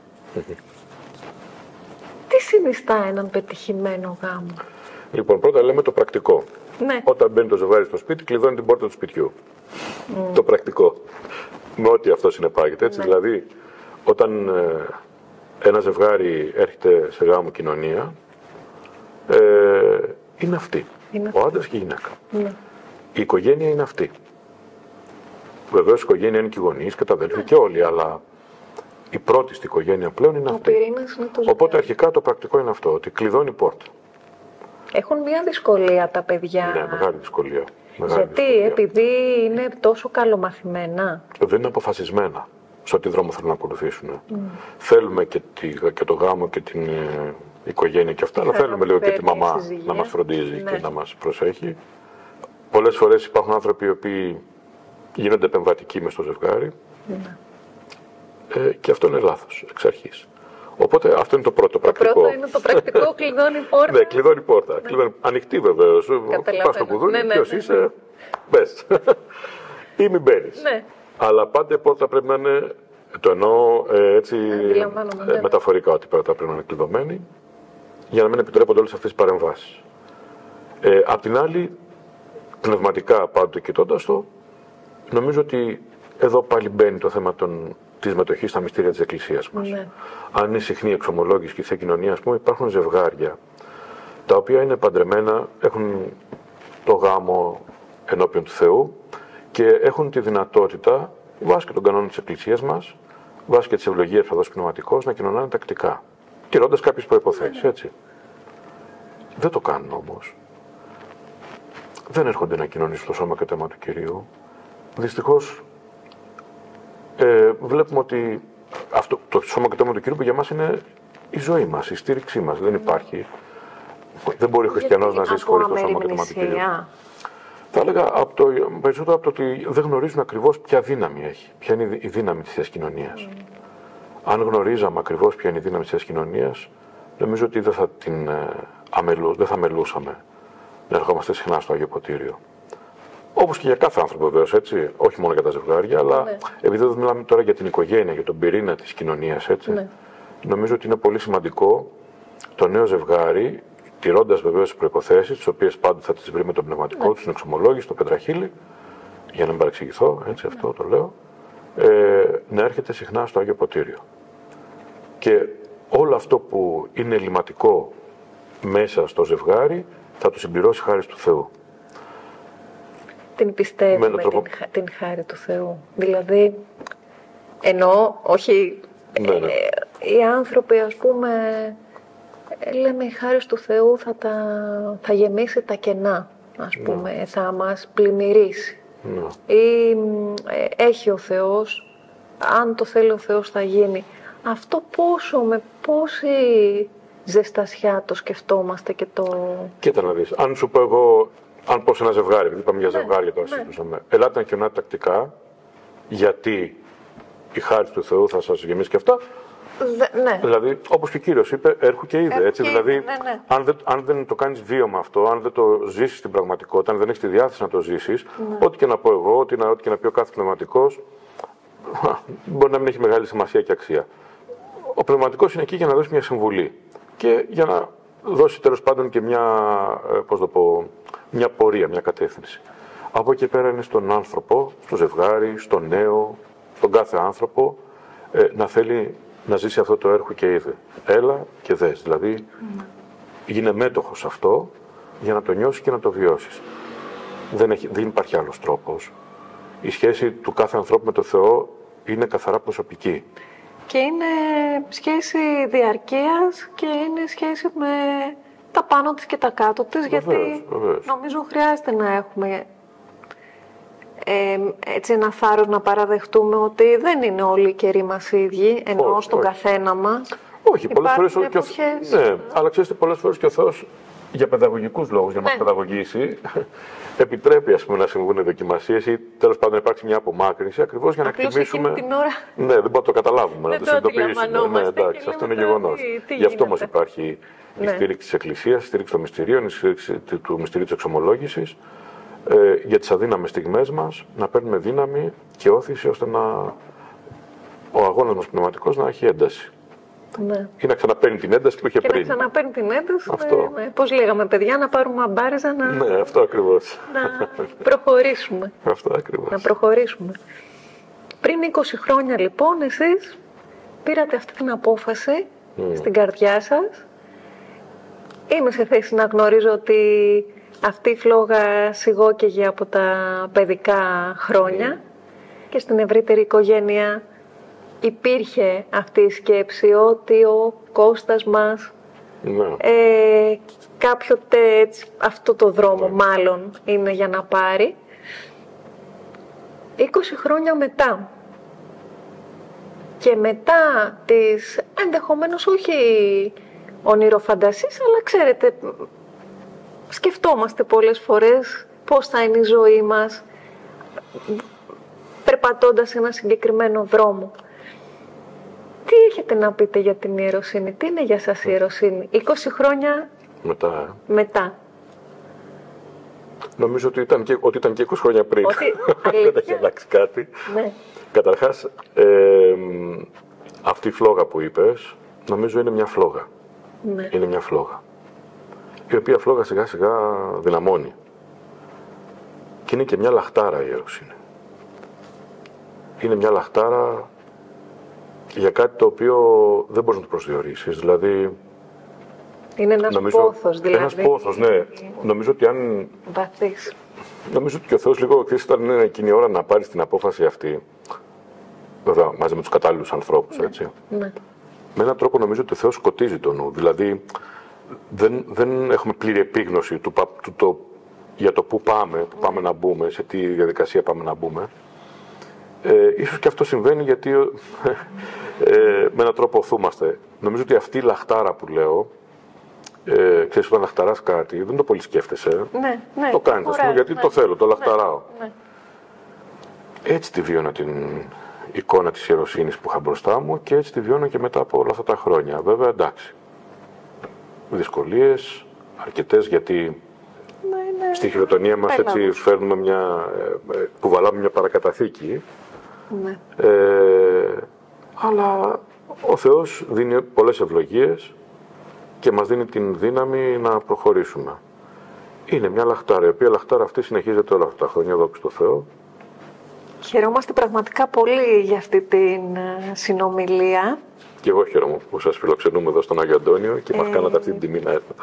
Τι συνιστά έναν πετυχημένο γάμο? Λοιπόν, πρώτα λέμε το πρακτικό. Ναι. Όταν μπαίνει το ζευγάρι στο σπίτι, κλειδώνει την πόρτα του σπιτιού. Mm. Το πρακτικό. Με ό,τι αυτό συνεπάγεται. Έτσι, ναι. Δηλαδή, όταν ε, ένα ζευγάρι έρχεται σε γάμο κοινωνία, ε, είναι αυτή. Είναι ο άντρας και η γυναίκα. Ναι. Η οικογένεια είναι αυτή. Βεβαίως η οικογένεια είναι και οι γονείς και τα αδέλφια, ναι, και όλοι, αλλά η πρώτη στην οικογένεια πλέον είναι αυτή. Είναι το Οπότε αρχικά το πρακτικό είναι αυτό, ότι κλειδώνει η πόρτα. Έχουν μια δυσκολία τα παιδιά. Ναι, μεγάλη δυσκολία. Μεγάλη Γιατί, δυσκολία. επειδή είναι τόσο καλομαθημένα. Δεν είναι αποφασισμένα σε ό,τι δρόμο θέλουν να ακολουθήσουν. Mm. Θέλουμε και, τη, και το γάμο και την ε, οικογένεια και αυτά, αλλά θέλουμε λίγο και τη μαμά να μας φροντίζει, ναι, και να μας προσέχει. Πολλές φορές υπάρχουν άνθρωποι οι οποίοι γίνονται επεμβατικοί μες στο ζευγάρι, ναι, ε, και αυτό είναι λάθος εξ αρχής. Οπότε αυτό είναι το πρώτο το πρακτικό. Το πρώτο είναι το πρακτικό, κλειδώνει πόρτα. Ναι, κλειδώνει πόρτα. Ναι. Κλειδώνει, ανοιχτή βεβαίως. Πας στο κουδούνι, ναι, ναι, ποιος, ναι, είσαι, μπες. Ή μην μπαίνεις. Ναι. Αλλά πάντα η πόρτα πρέπει να είναι, το εννοώ ε, έτσι ε, μεταφορικά, ότι η πόρτα πρέπει να είναι κλειδωμένη, για να μην επιτρέπονται όλες αυτές τις παρεμβάσεις. Ε, απ' την άλλη, πνευματικά πάντοτε κοιτώντας το, νομίζω ότι εδώ πάλι μπαίνει το θέμα των, της μετοχής στα μυστήρια της Εκκλησίας μας. Ναι. Αν είναι συχνή η εξομολόγηση και η Θεία Κοινωνία, ας πούμε, υπάρχουν ζευγάρια τα οποία είναι παντρεμένα, έχουν το γάμο ενώπιον του Θεού και έχουν τη δυνατότητα, βάσει και των κανόνων της Εκκλησίας μας, βάσει και της ευλογίας που θα δώσει πνευματικός, να κοινωνάνε τακτικά, τηρώντας κάποιες προϋποθέσεις, έτσι. Δεν το κάνουν όμως. Δεν έρχονται να κοινωνήσουν το σώμα και το αίμα του Κυρίου. Δυστυχώς, ε, βλέπουμε ότι αυτό, το σώμα και το αίμα του Κυρίου που για μας είναι η ζωή μας, η στήριξή μας. Δεν υπάρχει. Δεν μπορεί ο χριστιανός να ζήσει χωρίς το σώμα και το αίμα του Κυρίου. Θα έλεγα από το, περισσότερο από το ότι δεν γνωρίζουν ακριβώς ποια δύναμη έχει, ποια είναι η δύναμη της Θείας Κοινωνίας. Mm. Αν γνωρίζαμε ακριβώς ποια είναι η δύναμη της Θείας Κοινωνίας, νομίζω ότι δεν θα, την, αμελού, δεν θα μελούσαμε να ερχόμαστε συχνά στο Άγιο Ποτήριο. Όπως και για κάθε άνθρωπο βεβαίως, έτσι, όχι μόνο για τα ζευγάρια, αλλά ναι, επειδή δεν μιλάμε τώρα για την οικογένεια, για τον πυρήνα της κοινωνίας, έτσι, ναι, νομίζω ότι είναι πολύ σημαντικό το νέο ζευγάρι, τηρώντας βεβαίως τις προϋποθέσεις, τις οποίες πάντα θα τις βρει με τον πνευματικό, ναι, του, στην εξομολόγηση, το πετραχύλι, για να μην παρεξηγηθώ, έτσι, αυτό, ναι, το λέω, ε, να έρχεται συχνά στο Άγιο Ποτήριο. Και όλο αυτό που είναι ελληματικό μέσα στο ζευγάρι θα το συμπληρώσει χάρη του Θεού. Την πιστεύουμε τρόπο... την, την χάρη του Θεού. Δηλαδή, εννοώ, όχι, ναι, ναι, ε, οι άνθρωποι, ας πούμε, λέμε η χάρη του Θεού θα, τα, θα γεμίσει τα κενά, ας πούμε, ναι, θα μας πλημμυρίσει. Ναι. Ή ε, έχει ο Θεός, αν το θέλει ο Θεός θα γίνει. Αυτό πόσο, με πόση ζεστασιά το σκεφτόμαστε και το... Κοίτα να δεις, αν σου πω εγώ, αν πω σε ένα ζευγάρι, επειδή είπαμε για ναι, ζευγάρια τώρα, ναι, συζητούσαμε, ελάτε να κοινωνάτε τακτικά, γιατί η χάρη του Θεού θα σας γεμίσει και αυτά. Δε, ναι. Δηλαδή, όπως και ο Κύριος είπε, έρχου και είδε. Έρχου έτσι, και δηλαδή, είδε, ναι, ναι. Αν, δεν, αν δεν το κάνεις βίωμα αυτό, αν δεν το ζήσεις στην πραγματικότητα, αν δεν έχεις τη διάθεση να το ζήσεις, ναι, ό,τι και να πω εγώ, ό,τι, να, ό,τι και να πει ο κάθε πνευματικός, μπορεί να μην έχει μεγάλη σημασία και αξία. Ο πνευματικός είναι εκεί για να δώσει μια συμβουλή και για να δώσει τέλος πάντων και μια, πώς το πω, μια πορεία, μια κατεύθυνση. Από εκεί πέρα είναι στον άνθρωπο, στο ζευγάρι, στον νέο, στον κάθε άνθρωπο, ε, να θέλει να ζήσει αυτό το έρχο και είδε. Έλα και δες. Δηλαδή, mm. γίνε μέτοχος αυτό για να το νιώσεις και να το βιώσεις. Δεν, έχει, δεν υπάρχει άλλος τρόπος. Η σχέση του κάθε ανθρώπου με το Θεό είναι καθαρά προσωπική. Και είναι σχέση διαρκείας και είναι σχέση με τα πάνω της και τα κάτω της, βεβαίως, γιατί βεβαίως. Νομίζω χρειάζεται να έχουμε ε, έτσι ένα θάρρος να παραδεχτούμε ότι δεν είναι όλοι οι καιροί μας ίδιοι, ενώ όχι, στον όχι. καθένα μας. Όχι, πολλές φορές και ο... ναι, αλλά ξέρετε, πολλές φορές και ο Θεός για παιδαγωγικούς λόγους, για να ναι. μας παιδαγωγήσει, επιτρέπει ας πούμε, να συμβούν δοκιμασίες ή τέλος πάντων να υπάρξει μια απομάκρυνση ακριβώς για να εκτιμήσουμε. Την ώρα... Ναι, δεν μπορούμε να το καταλάβουμε, να το συνειδητοποιήσουμε. Ναι, εντάξει, αυτό είναι γεγονός. Γι' αυτό όμως υπάρχει ναι. η στήριξη της Εκκλησίας, η στήριξη των μυστηρίων, η στήριξη του μυστηρίου της εξομολόγησης, ε, για τις αδύναμες στιγμές μας, να παίρνουμε δύναμη και όθηση ώστε να, ο αγώνας μας πνευματικός να έχει ένταση. Ναι. Ή να ξαναπαίρνει την ένταση που είχε και πριν. Και να ξαναπαίρνει την ένταση. Αυτό. Ναι, ναι. Πώς λέγαμε, παιδιά, να πάρουμε αμπάριζα να... Ναι, αυτό ακριβώς. να προχωρήσουμε. Αυτό ακριβώς. Να προχωρήσουμε. Πριν είκοσι χρόνια, λοιπόν, εσείς πήρατε αυτή την απόφαση mm. στην καρδιά σας. Είμαι σε θέση να γνωρίζω ότι αυτή η φλόγα σιγόκαιγε από τα παιδικά χρόνια mm. και στην ευρύτερη οικογένεια υπήρχε αυτή η σκέψη ότι ο Κώστας μας ναι. ε, κάποτε έτσι, αυτό το δρόμο ναι. μάλλον είναι για να πάρει. είκοσι χρόνια μετά και μετά τις ενδεχομένως όχι ονειροφαντασίες, αλλά ξέρετε, σκεφτόμαστε πολλές φορές πώς θα είναι η ζωή μας περπατώντας σε ένα συγκεκριμένο δρόμο. Τι έχετε να πείτε για την ιεροσύνη, τι είναι για σας η ιεροσύνη, είκοσι χρόνια μετά. μετά. Νομίζω ότι ήταν και, ότι ήταν και είκοσι χρόνια πριν. Ότι, δεν έχει αλλάξει κάτι. Ναι. Καταρχάς, ε, αυτή η φλόγα που είπες, νομίζω είναι μια φλόγα. Ναι. Είναι μια φλόγα. Η οποία φλόγα σιγά σιγά δυναμώνει. Και είναι και μια λαχτάρα η ιεροσύνη. Είναι μια λαχτάρα για κάτι το οποίο δεν μπορείς να το προσδιορίσεις. Δηλαδή, είναι ένας νομίζω, πόθος, δηλαδή. Ένας πόθος, ναι. Νομίζω ότι αν... Βαθύς. Νομίζω ότι και ο Θεός λίγο ξέρεις, ήταν εκείνη η ώρα να πάρεις την απόφαση αυτή. Βέβαια, μαζί με τους κατάλληλους ανθρώπους, ναι. έτσι. Ναι. Με έναν τρόπο νομίζω ότι ο Θεός σκοτίζει το νου. Δηλαδή, δεν, δεν έχουμε πλήρη επίγνωση του, του, το, για το πού πάμε, πού πάμε να μπούμε, σε τι διαδικασία πάμε να μπούμε. Ε, ίσως και αυτό συμβαίνει γιατί ε, με έναν τρόπο οθούμαστε. Νομίζω ότι αυτή η λαχτάρα που λέω, ε, ξέρεις, όταν λαχταράς κάτι, δεν το πολύ σκέφτεσαι. Ναι, ναι, το κάνεις, ας πούμε, γιατί ναι, το θέλω, το λαχταράω. Ναι, ναι. Έτσι τη βίωνα την εικόνα της ιεροσύνης που είχα μπροστά μου και έτσι τη βιώνω και μετά από όλα αυτά τα χρόνια. Βέβαια, εντάξει. Δυσκολίες, αρκετές, γιατί ναι, ναι. στη χειροτονία μας έτσι φέρνουμε μια, ε, κουβαλάμε μια παρακαταθήκη. Ναι. Ε, αλλά ο Θεός δίνει πολλές ευλογίες και μας δίνει την δύναμη να προχωρήσουμε. Είναι μια λαχτάρα, η οποία λαχτάρα αυτή συνεχίζεται όλα αυτά τα χρόνια, δόξα τω Θεώ. Χαιρόμαστε πραγματικά πολύ για αυτή την συνομιλία. Και εγώ χαίρομαι που σας φιλοξενούμε εδώ στον Άγιο Αντώνιο και ε... μας κάνατε αυτή την τιμή να έρθετε.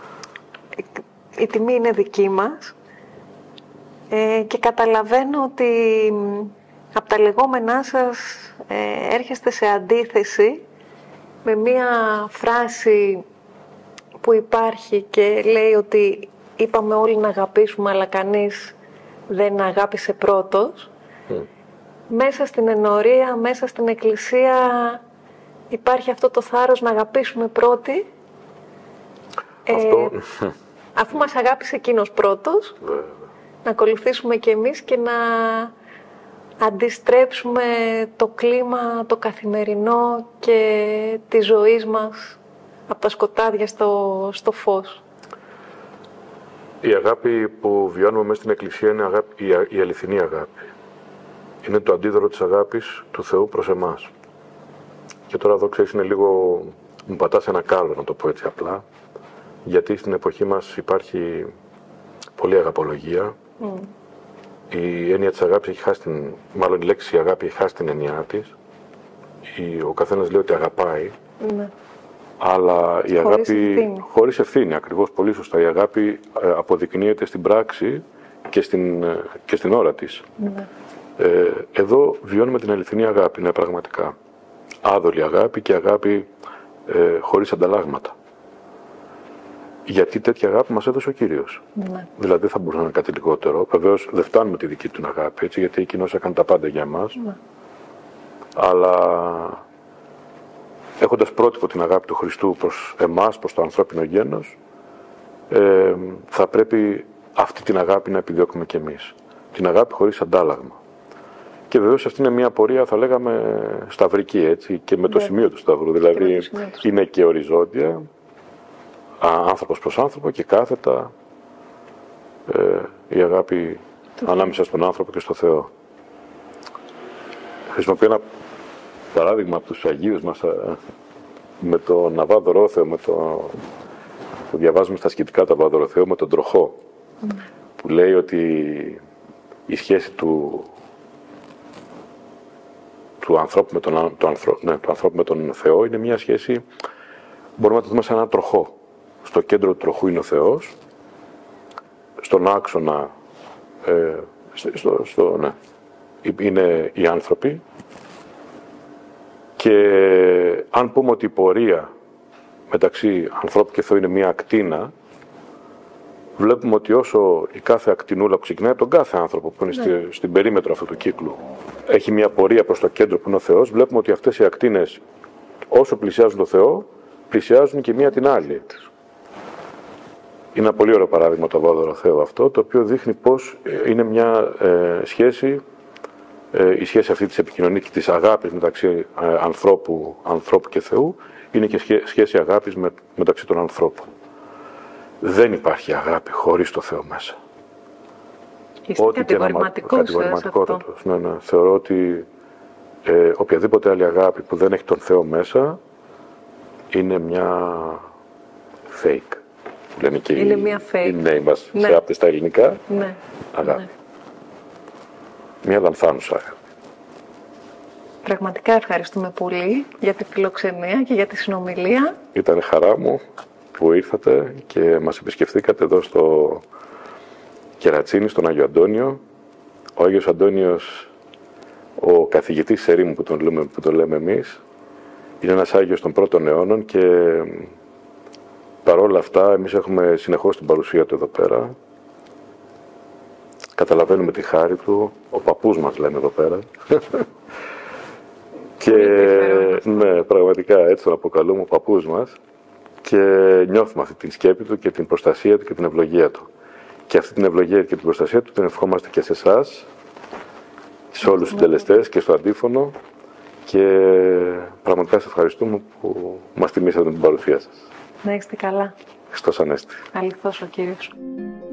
Η τιμή είναι δική μας ε, και καταλαβαίνω ότι από τα λεγόμενά σας ε, έρχεστε σε αντίθεση με μία φράση που υπάρχει και λέει ότι είπαμε όλοι να αγαπήσουμε αλλά κανείς δεν αγάπησε πρώτος. Mm. Μέσα στην ενορία, μέσα στην εκκλησία υπάρχει αυτό το θάρρος να αγαπήσουμε πρώτοι. Αυτό... Ε, αφού μας αγάπησε εκείνος πρώτος, Βέβαια. Να ακολουθήσουμε κι εμείς και να αντιστρέψουμε το κλίμα, το καθημερινό και τη ζωής μας από τα σκοτάδια στο, στο φως. Η αγάπη που βιώνουμε μέσα στην Εκκλησία είναι αγάπη, η, η αληθινή αγάπη. Είναι το αντίδωρο της αγάπης του Θεού προς εμάς. Και τώρα εδώ ξέρεις είναι λίγο, μου πατάς ένα κάλο να το πω έτσι απλά, γιατί στην εποχή μας υπάρχει πολλή αγαπολογία. Mm. Η έννοια της αγάπης έχει χάσει την, μάλλον η λέξη αγάπη έχει χάσει την έννοιά της. Η, ο καθένας λέει ότι αγαπάει. Mm. Αλλά η χωρίς αγάπη, ευθύνη. χωρίς ευθύνη, ακριβώς, πολύ σωστά. Η αγάπη ε, αποδεικνύεται στην πράξη και στην, ε, και στην ώρα της. Mm. Ε, εδώ βιώνουμε την αληθινή αγάπη, ναι, πραγματικά. Άδολη αγάπη και αγάπη ε, χωρίς ανταλλάγματα. Γιατί τέτοια αγάπη μας έδωσε ο Κύριος. Ναι. Δηλαδή θα μπορούσε να είναι κάτι λιγότερο. Βεβαίως δεν φτάνουμε τη δική του αγάπη, έτσι, γιατί εκείνος έκανε τα πάντα για εμάς. Ναι. Αλλά έχοντας πρότυπο την αγάπη του Χριστού προς εμάς, προς το ανθρώπινο γένος, ε, θα πρέπει αυτή την αγάπη να επιδιώκουμε κι εμείς. Την αγάπη χωρίς αντάλλαγμα. Και βεβαίως αυτή είναι μια πορεία, θα λέγαμε, σταυρική, έτσι, και με το ναι. σημείο του σταυρού. Δηλαδή και είναι και οριζόντια, άνθρωπος προς άνθρωπο και κάθετα, ε, η αγάπη ανάμεσα στον άνθρωπο και στο Θεό. Χρησιμοποιώ ένα παράδειγμα από τους Αγίους μας με τον Αββά Δωρόθεο, με το που διαβάζουμε στα σκητικά του Αββά Δωρόθεου, με τον τροχό, mm. που λέει ότι η σχέση του, του, ανθρώπου με τον, το ανθρω, ναι, του ανθρώπου με τον Θεό είναι μια σχέση, μπορούμε να το δούμε σαν έναν τροχό. Στο κέντρο του τροχού είναι ο Θεός, στον άξονα ε, στο, στο, ναι, είναι οι άνθρωποι, και αν πούμε ότι η πορεία μεταξύ ανθρώπου και Θεού είναι μια ακτίνα, βλέπουμε ότι όσο η κάθε ακτινούλα που ξεκινάει από τον κάθε άνθρωπο που είναι ναι. στη, στην περίμετρο αυτού του κύκλου έχει μια πορεία προς το κέντρο που είναι ο Θεός, βλέπουμε ότι αυτές οι ακτίνες όσο πλησιάζουν το Θεό, πλησιάζουν και μία την άλλη. Είναι ένα πολύ ωραίο παράδειγμα το Αββά Δωρόθεο αυτό, το οποίο δείχνει πως είναι μια ε, σχέση, ε, η σχέση αυτή της επικοινωνίας και της αγάπης μεταξύ ε, ανθρώπου, ανθρώπου και Θεού, είναι και σχέ, σχέση αγάπης με, μεταξύ των ανθρώπων. Δεν υπάρχει αγάπη χωρίς το Θεό μέσα. Είστε κατηγορηματικότατος. Ναι, ναι. Θεωρώ ότι ε, οποιαδήποτε άλλη αγάπη που δεν έχει τον Θεό μέσα είναι μια fake. Λένε και είναι οι, μια fake. Οι νέοι μας ναι. σε άπτες στα ελληνικά. Ναι. Αγάπη. Ναι. Μια λανθάνουσα αγάπη. Πραγματικά ευχαριστούμε πολύ για τη φιλοξενία και για τη συνομιλία. Ήταν χαρά μου που ήρθατε και μας επισκεφθήκατε εδώ στο Κερατσίνη, στον Άγιο Αντώνιο. Ο Άγιος Αντώνιος, ο καθηγητής ερήμου που τον λέμε, που τον λέμε εμείς, είναι ένας Άγιος των πρώτων αιώνων και παρόλα αυτά εμείς έχουμε συνεχώς την παρουσία του εδώ πέρα. Καταλαβαίνουμε τη χάρη του, ο παππούς μας λέμε εδώ πέρα. Και ναι, πραγματικά έτσι τον αποκαλούμε, ο παππούς μας, και νιώθουμε αυτή την σκέπη του και την προστασία του και την ευλογία του. Και αυτή την ευλογία και την προστασία του την ευχόμαστε και σε εσάς, σε όλους τους συντελεστές και στο αντίφωνο, και πραγματικά σας ευχαριστούμε που μας τιμήσατε την παρουσία σας. Να είστε καλά. Χριστός Ανέστη. Αληθώς ο Κύριος.